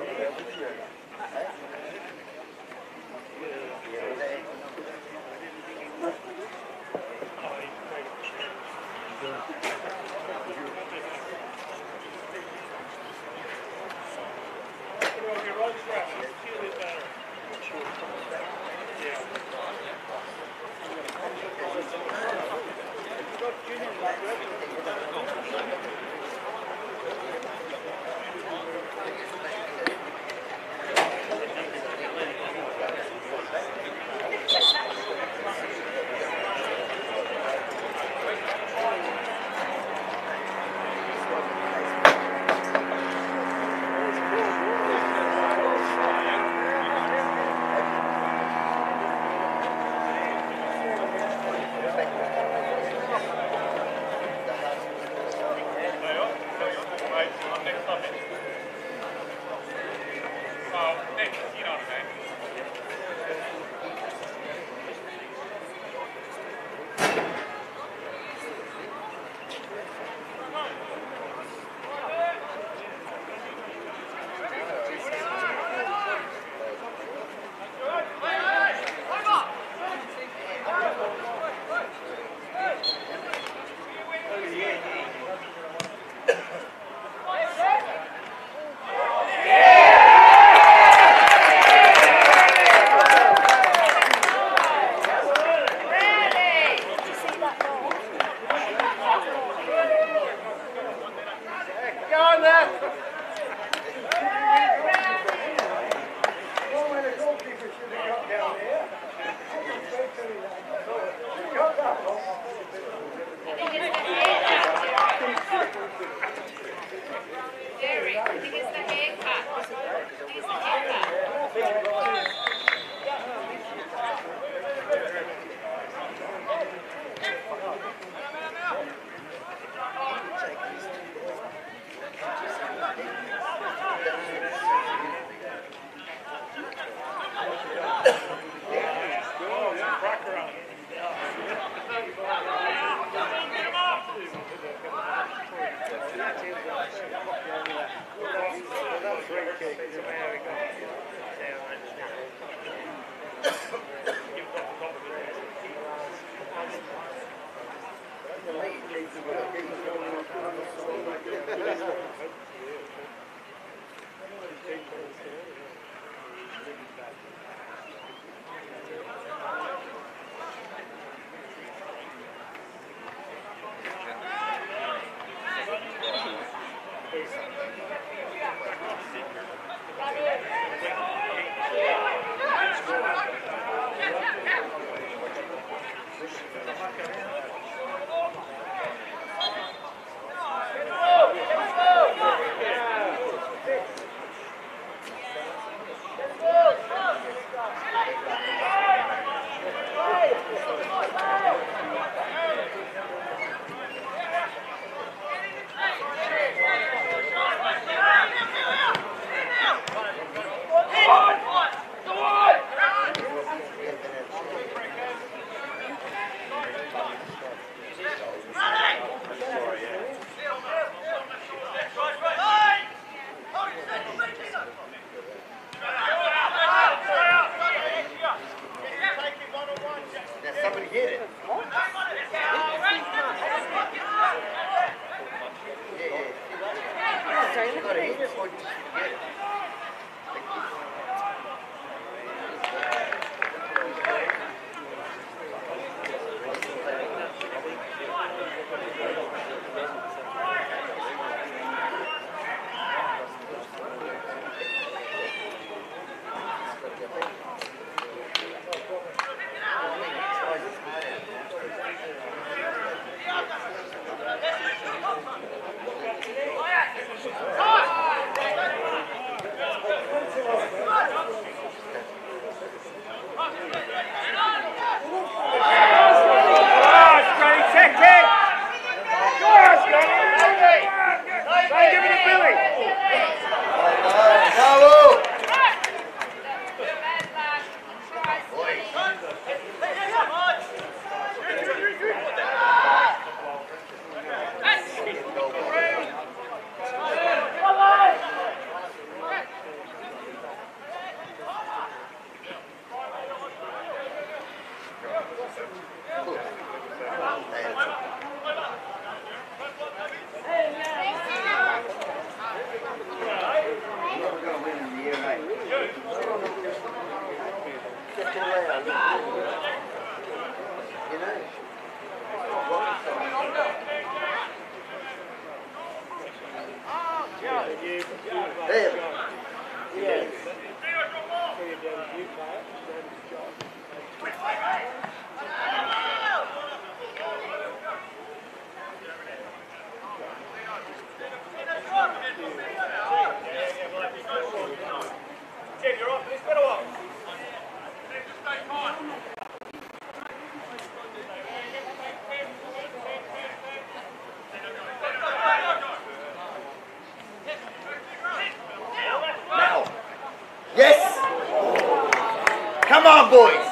Come on, boys.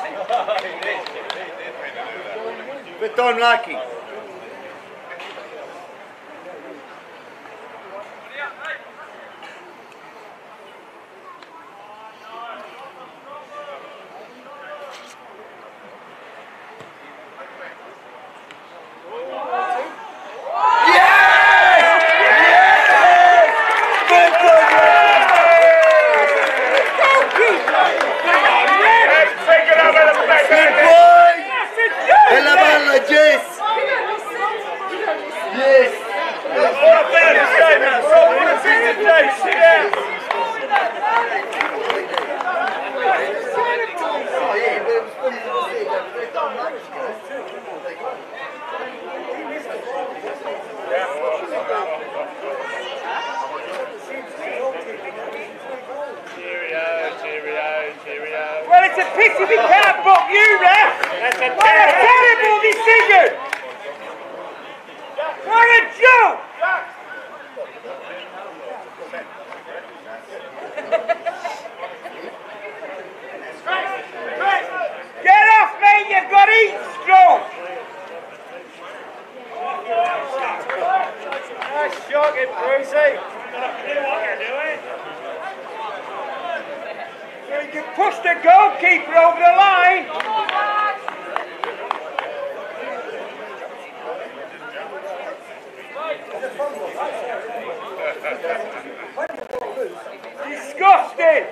But unlucky. Well, it's a pity we can't book you, ref. That's a what a terrible decision. What a joke. Get off, mate. You've got heat stroke. Nice shocking, Brucey. You know what you're doing. So you can push the goalkeeper over the line. Disgusting.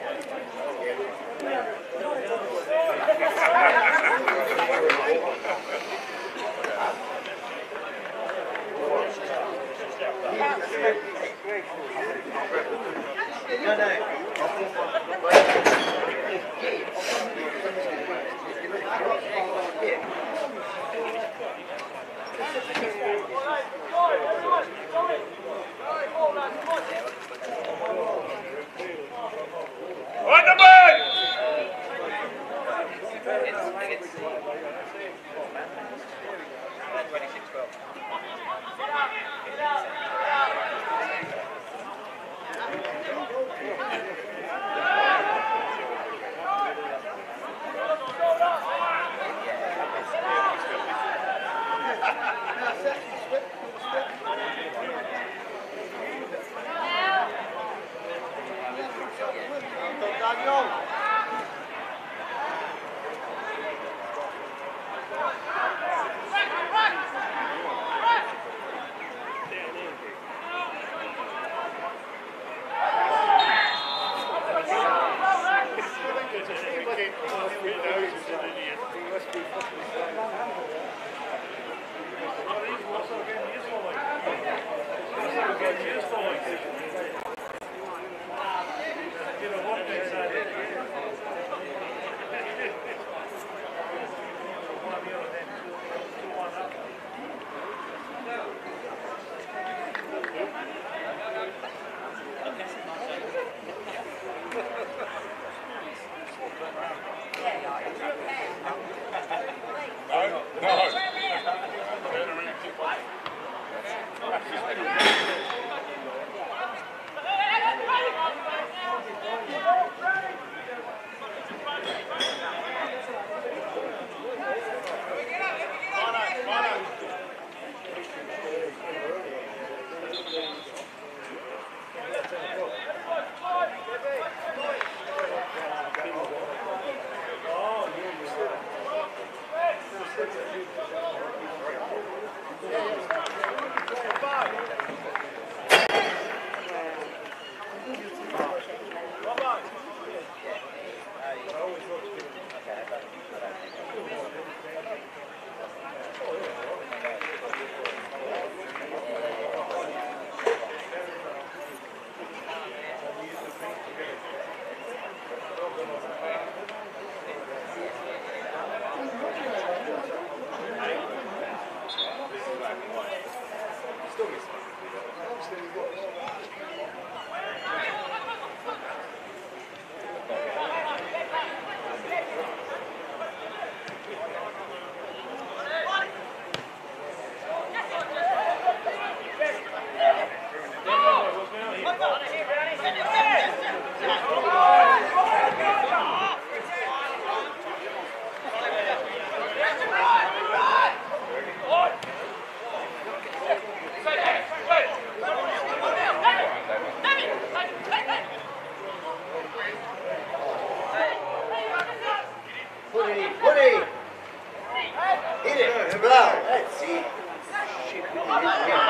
No, no. On the bird!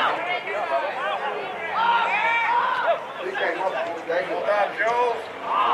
Well done, Jules.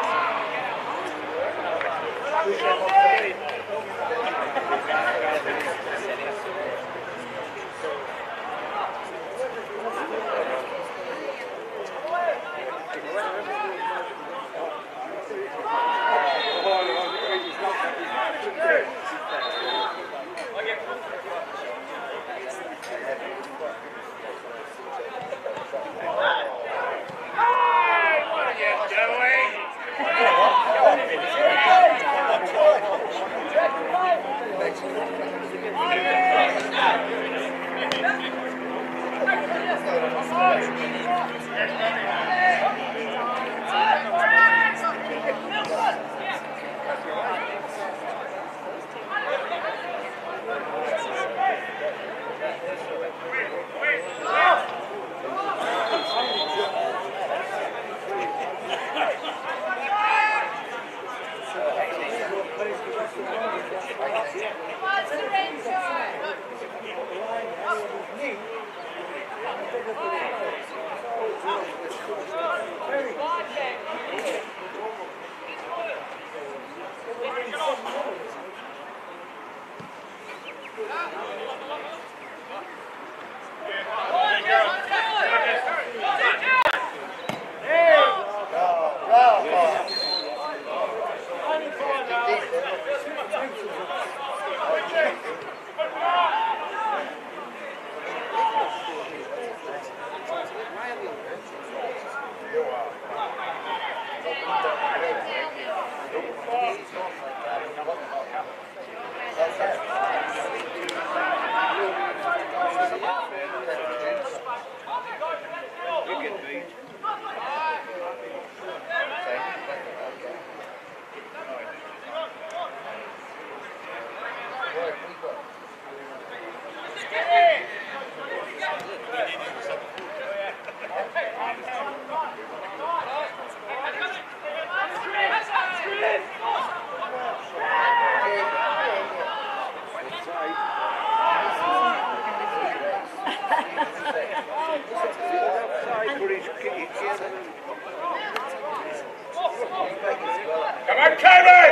Come on, Kevin!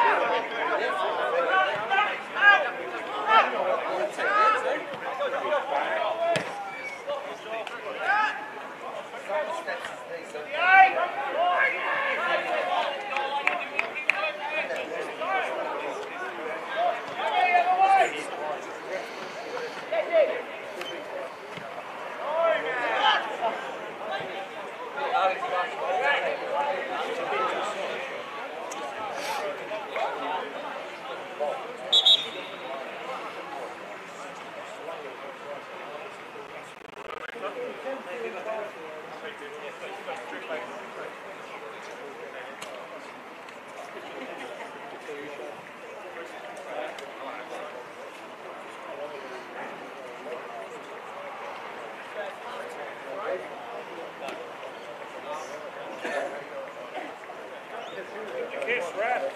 Kiss, Rat.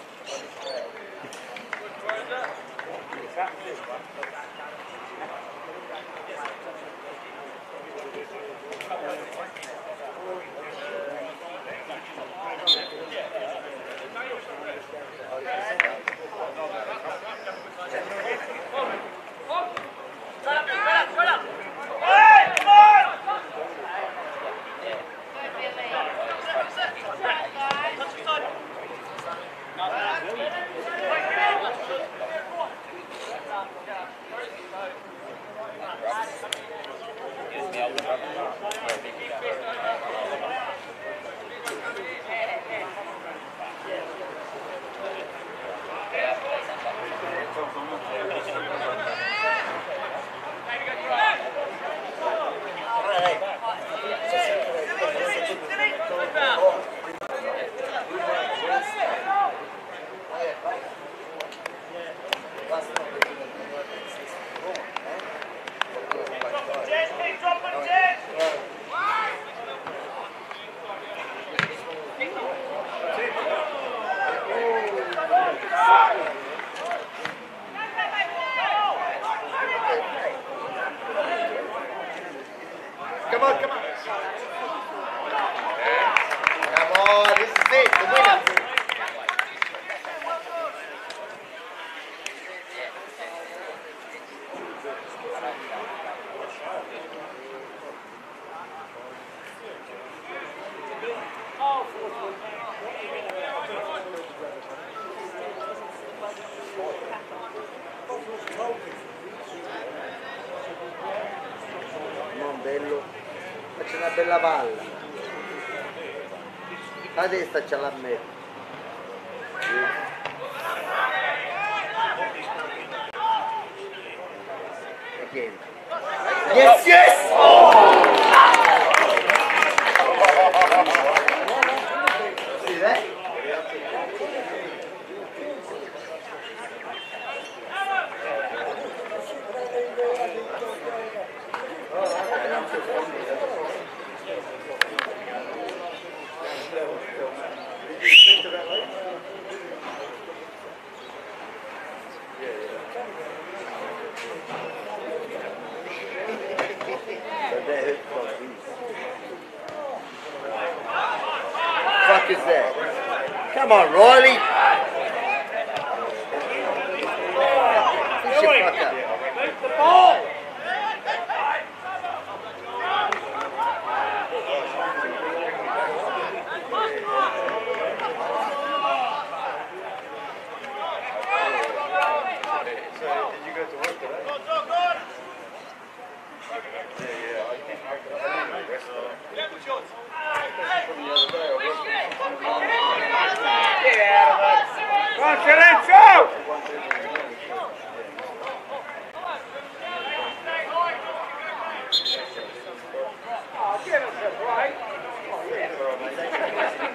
Come on, come on. Come on, this is it, the winner. Non bello, faccio una bella palla. La testa ce l'ha me. Again. Yes, yes! Oh! See that? Fuck is that? Come on, Riley. Push your fuck up. Move the ball! Yeah, yeah. I think I got the rest of it. Go on, Silencio! Oh, give us a break. Oh, yeah.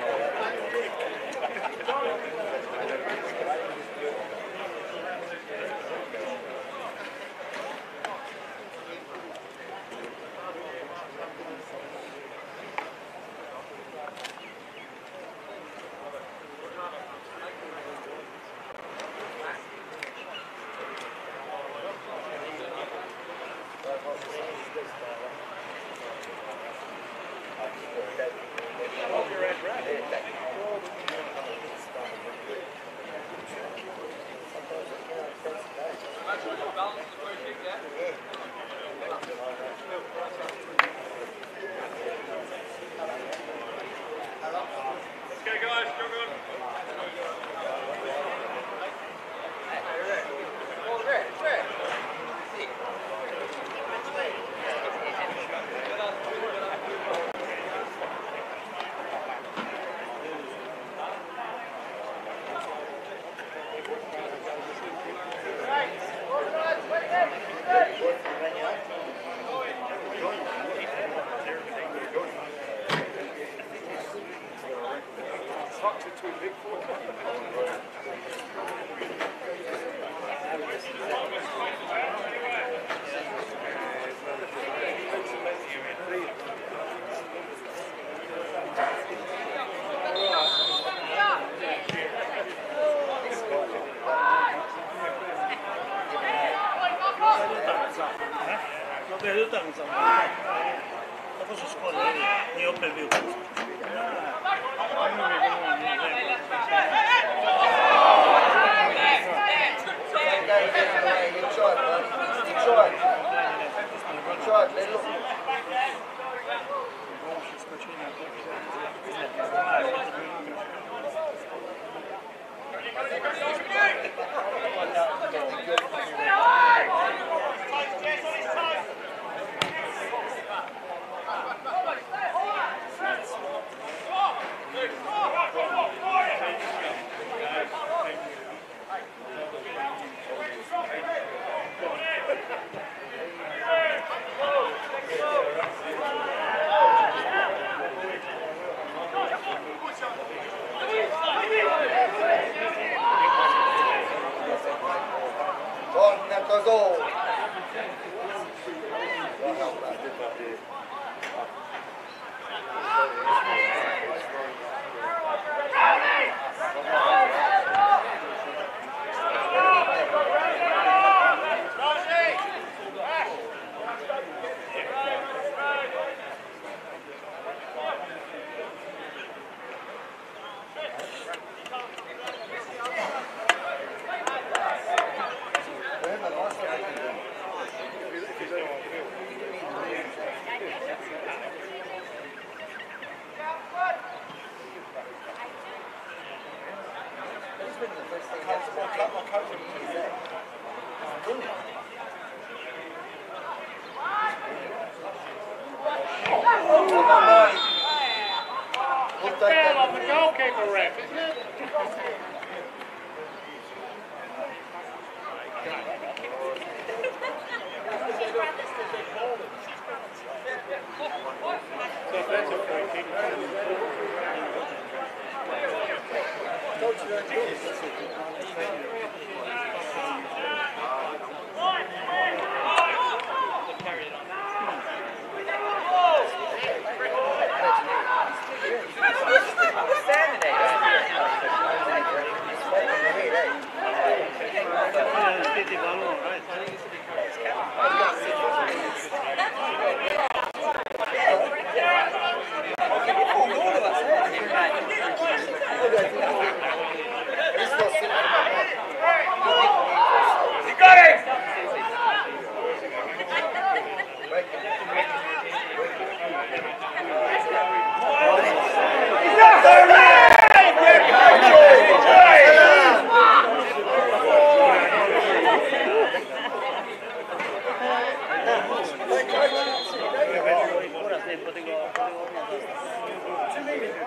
This was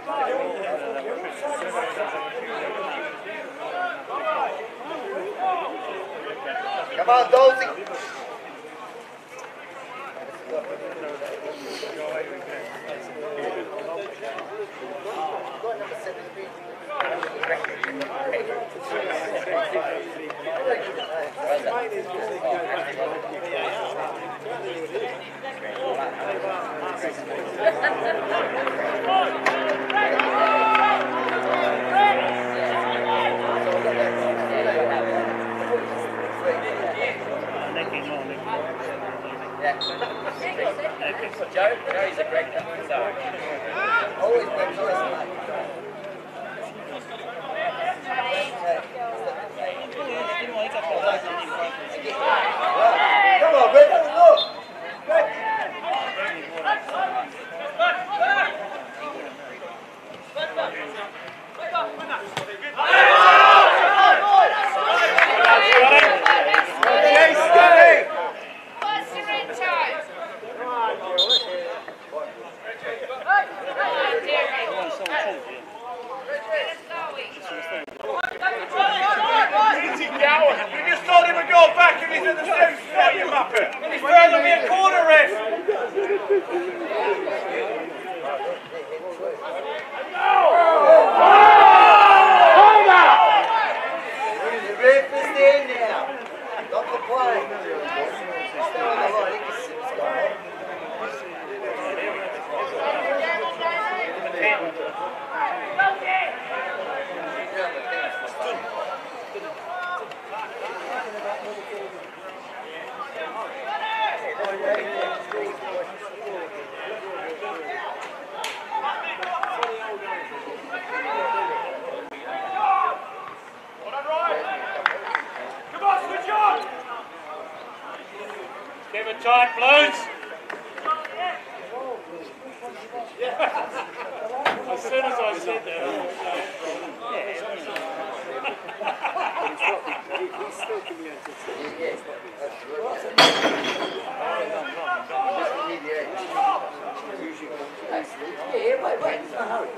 Come on, Dolphy. Joe, Joe's a great guy. Always been nice. Come on, Rick, look. We just told him to go back and he's in the same spot, you muppet. He's further me a corner, ref. Hold on! The ref is there now. Not the play. Give it tight, Blues. As soon as I said that, Yeah, wait, wait, it's not hurry.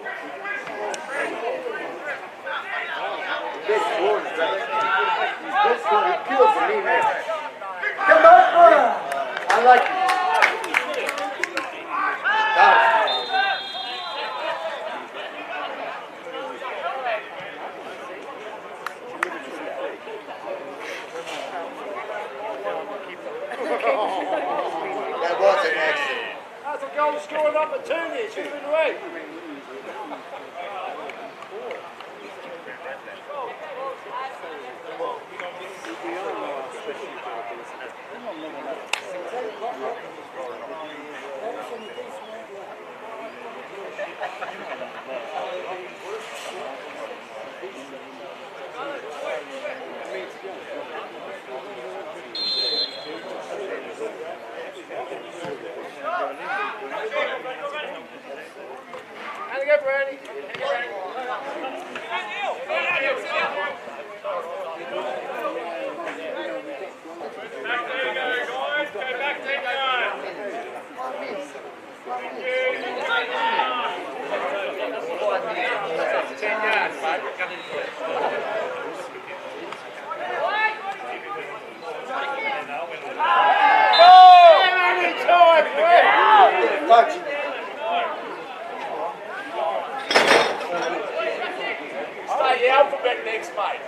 Best one, best one, it's pure for me, man. Come on, I like it. That was an accident. that's a goal scored up at two there, should have been away. How'd it go, Brady? Back there you go, guys. Go back there you go. Ten yards, mate. Come into it. Go! Any time, Touch. Stay the alphabet next, mate.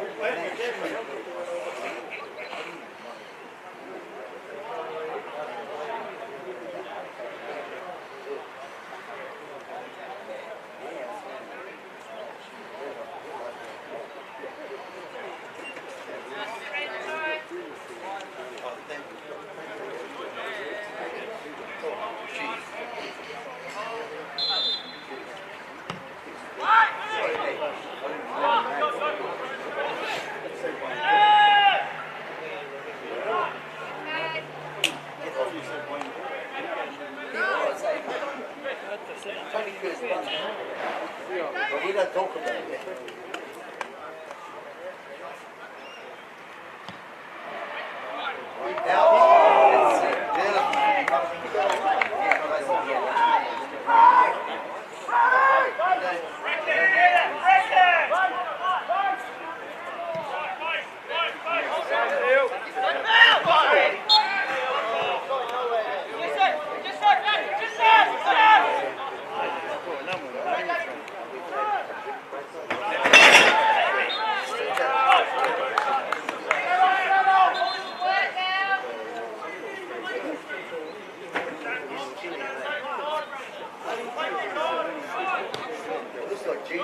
But we don't talk about it. Now, let's see. Dylan. got Jesus.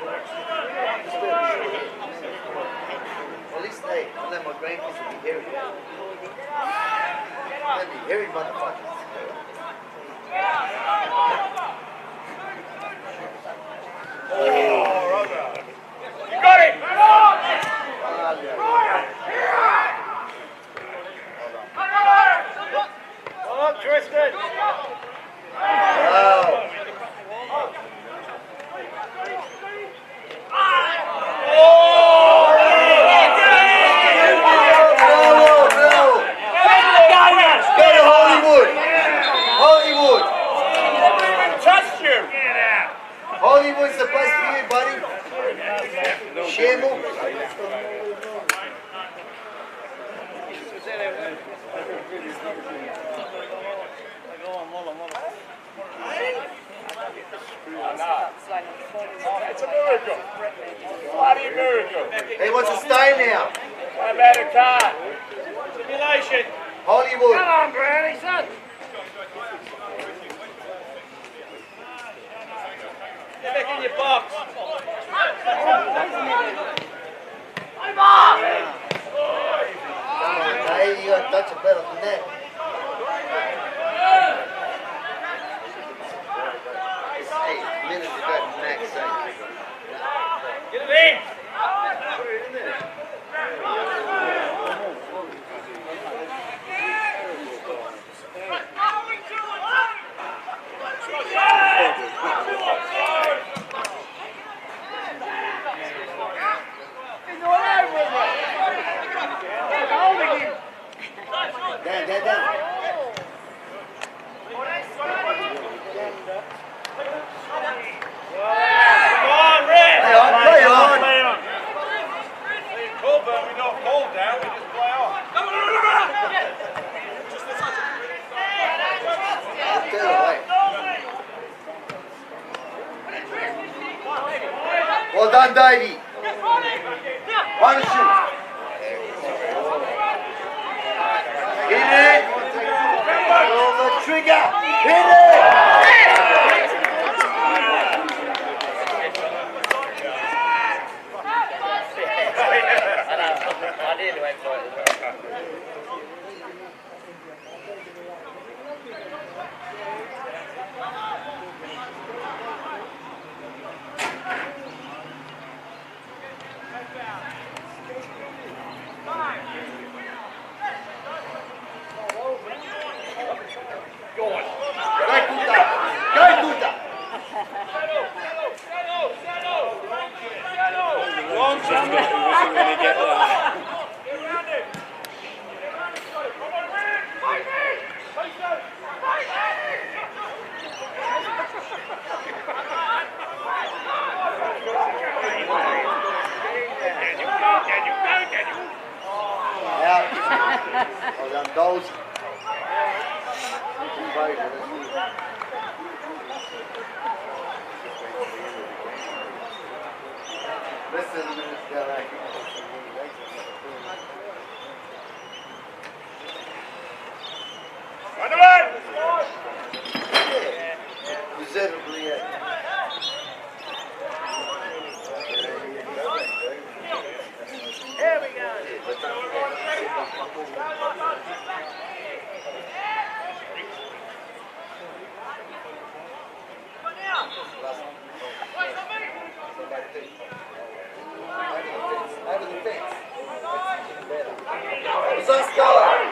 Well, at least they, I know my grandkids will be hairy. They'll be hairy motherfuckers. Oh, brother. You got it! Hold on, Tristan. Wow. Hollywood's the place for you, buddy. Shamble. It's a miracle. Bloody miracle. He wants to stay now. What about a car? Simulation. Hollywood. Come on, Brownie, son. Get back in your box. Come on, Dave, you got to touch it better than that. It's eight minutes ago, Max said. Get it in. Down, down, down. Come on, Red. Play on, play on. Play on. Cool, but we don't hold down, we just play on. Get away. Well done, Davey. One shoot. Hit it! Pull the trigger! Hit it! I did wait for it. Go on. Go, Tuta! Go, Tuta! Long jump. He wasn't going to get that. Out. Well done, Dolls. Listen to this guy. Run away! Deservedly, yeah. Here we go. Over the fence. It's us going.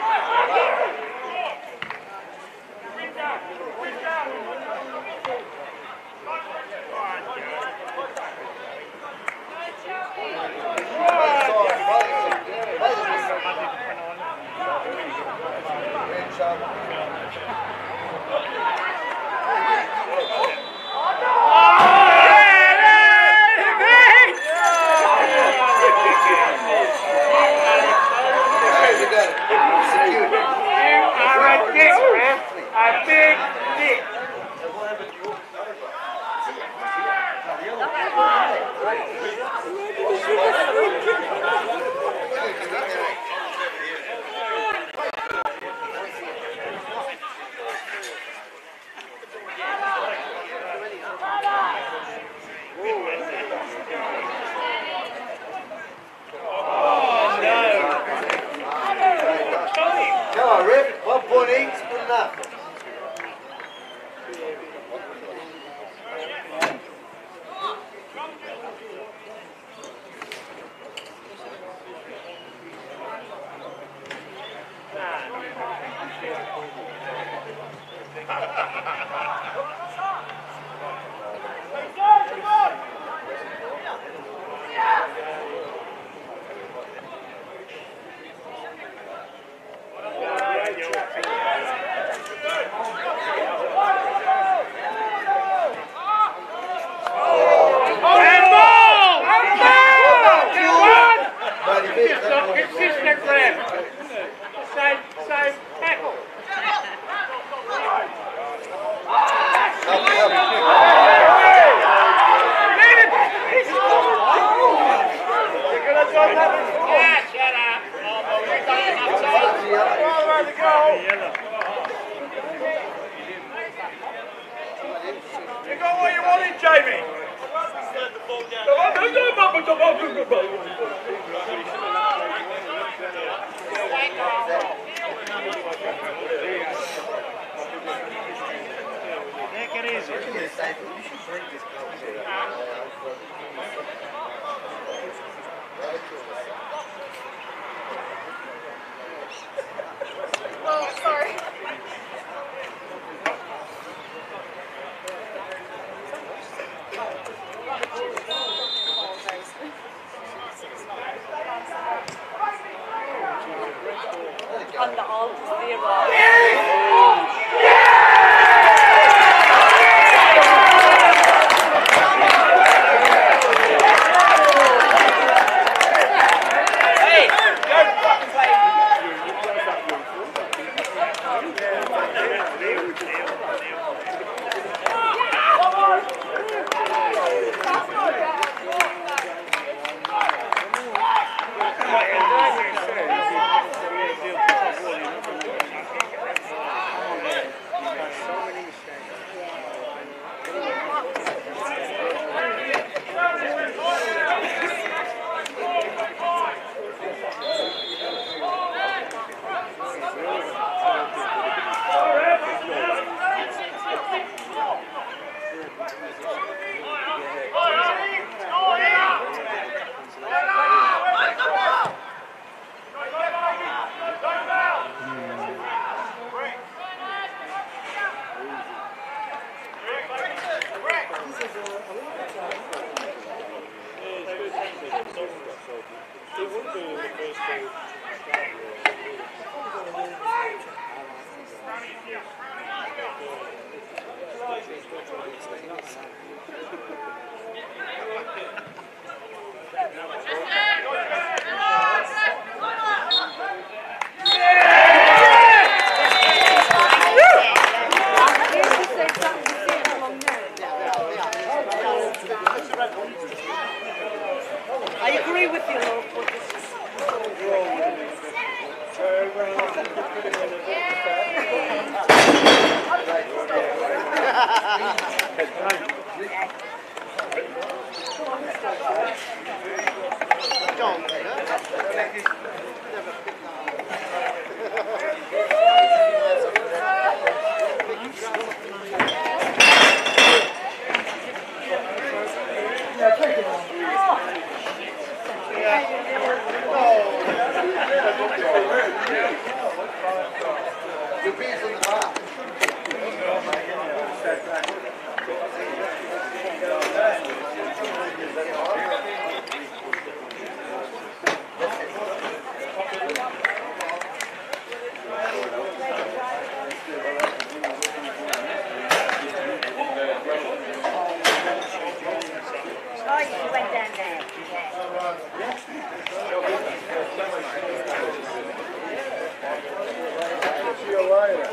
Take it easy. Oh, sorry. On the alt zero. I agree with you, Lord. Your bees in the box. Oh, you went down there. See you later.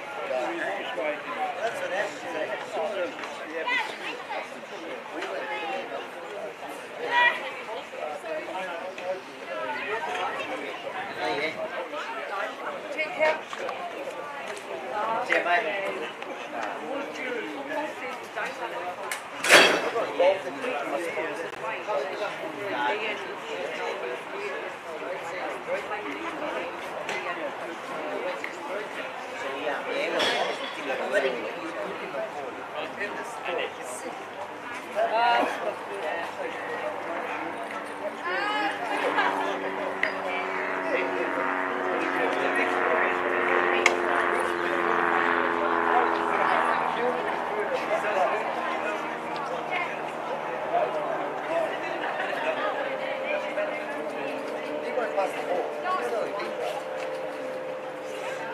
That's an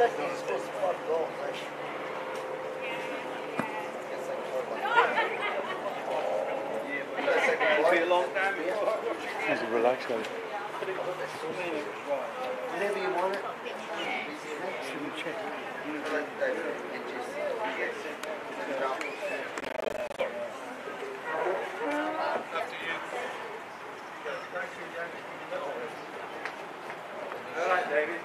reckon he's supposed to fuck goals, like. He's a relaxed guy. Whenever you want it. Check. All right, David.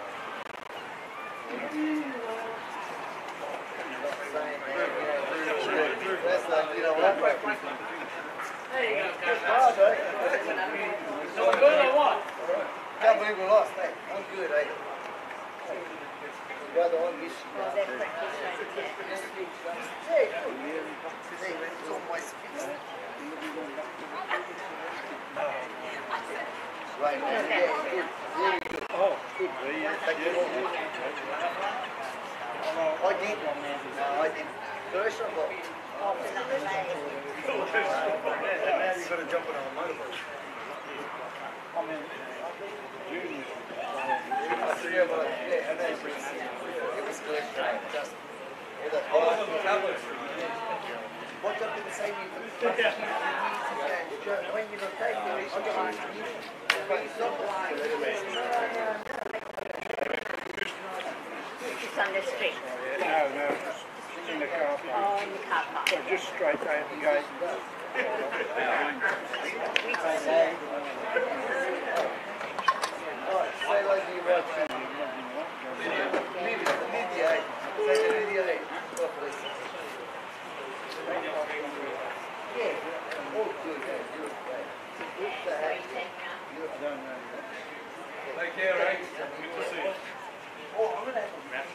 That's like, you know what? Hey, good job, eh? So we're good or what? Can't believe we lost, eh? I'm good, eh? You're the one miss. Hey, hey, man, it's on my speech. Right, yeah, good. Really good. Oh, could be, yeah. Thank you all. I did. No, I did. First one, but. Now you've got to jump on a motorbike. I mean, junior. Yeah, but yeah, and then it was good. Just with a what up in the same when you look at It's on the street. No, no, in the car park. Oh, in the car park. So just straight out the gate. say like you watch Lydia, Lydia, say Lydia, properly. Yeah, all good, yeah, good, right. What the heck? I don't know. Take care, right? Good to see you. Oh, I'm gonna have a match.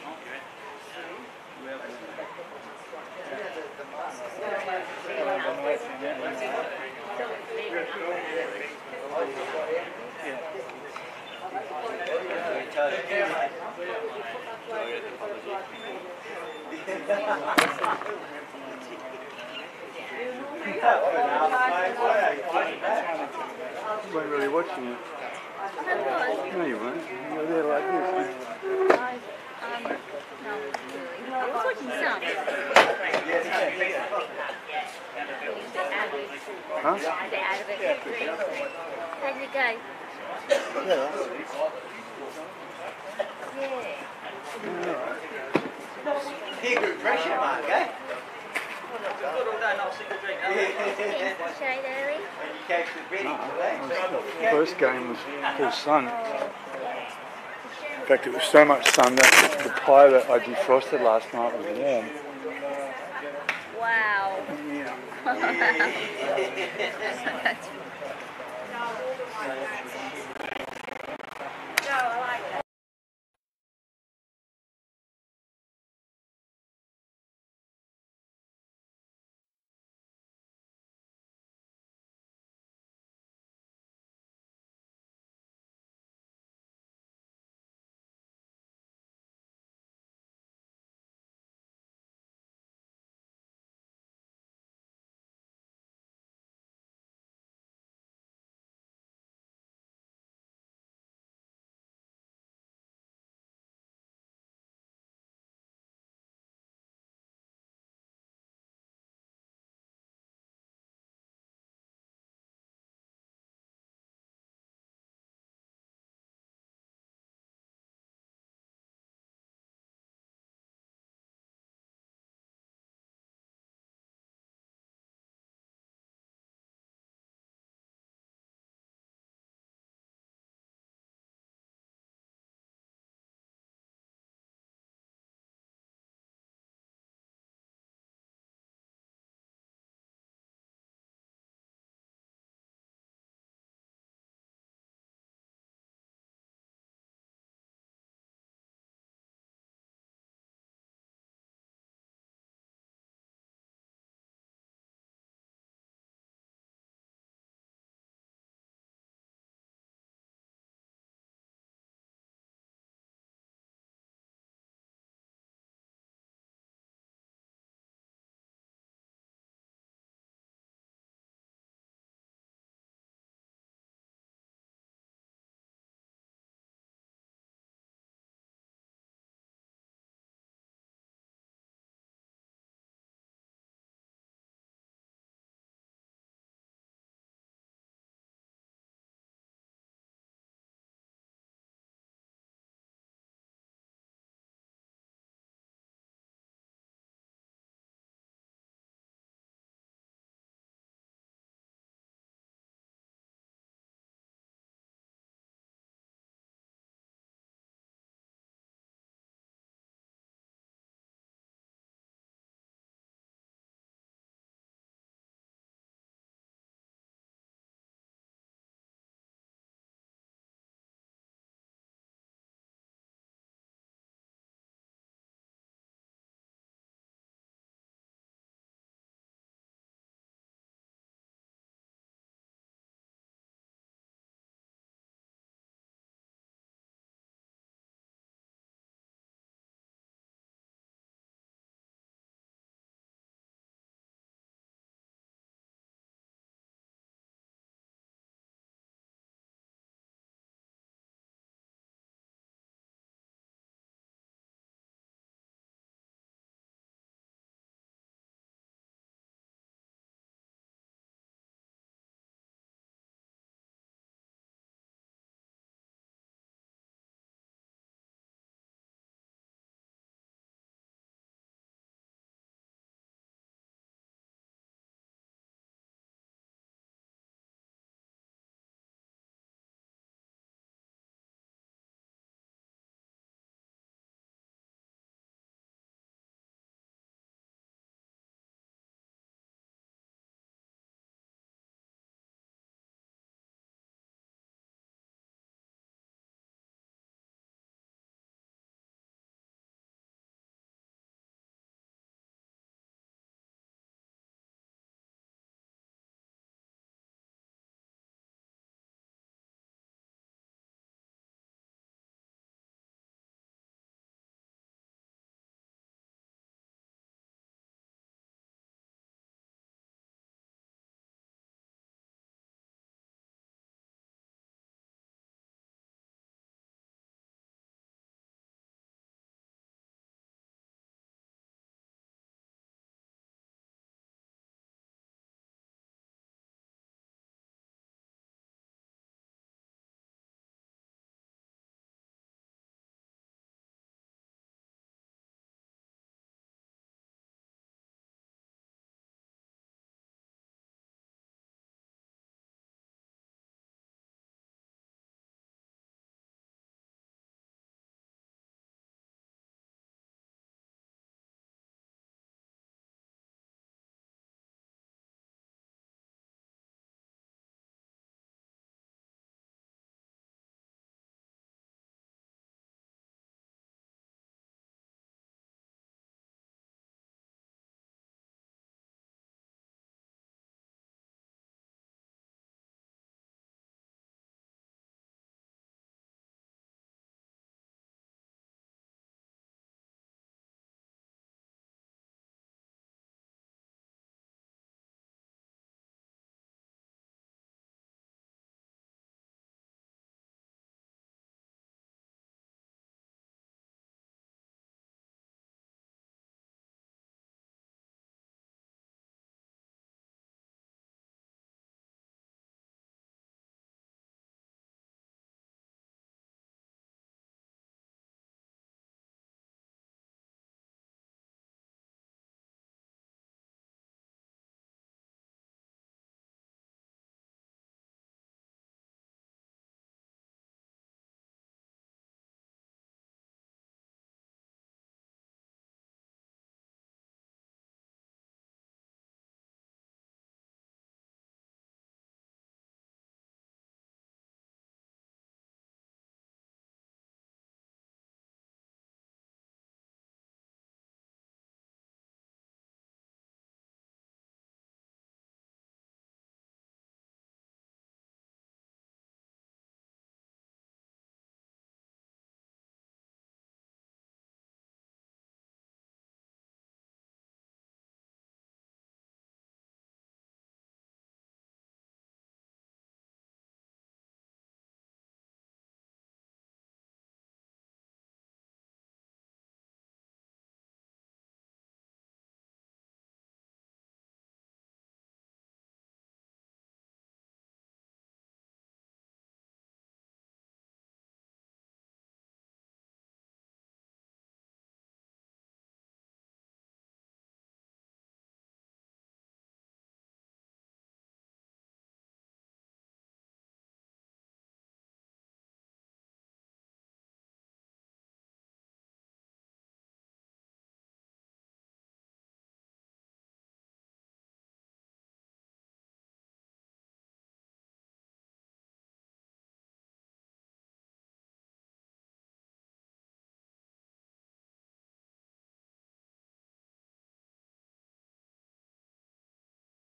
You weren't really watching it. No, you weren't. You were there like this. Um, no, I was watching some. Huh? Is it out of it? How did it go? Yeah. Yeah. Here, good pressure, Mark, eh? Good all day, not a single drink. Shade early? The first game was full sun. In fact, it was so much sun that the pie that I defrosted last night was warm. Wow. Yeah.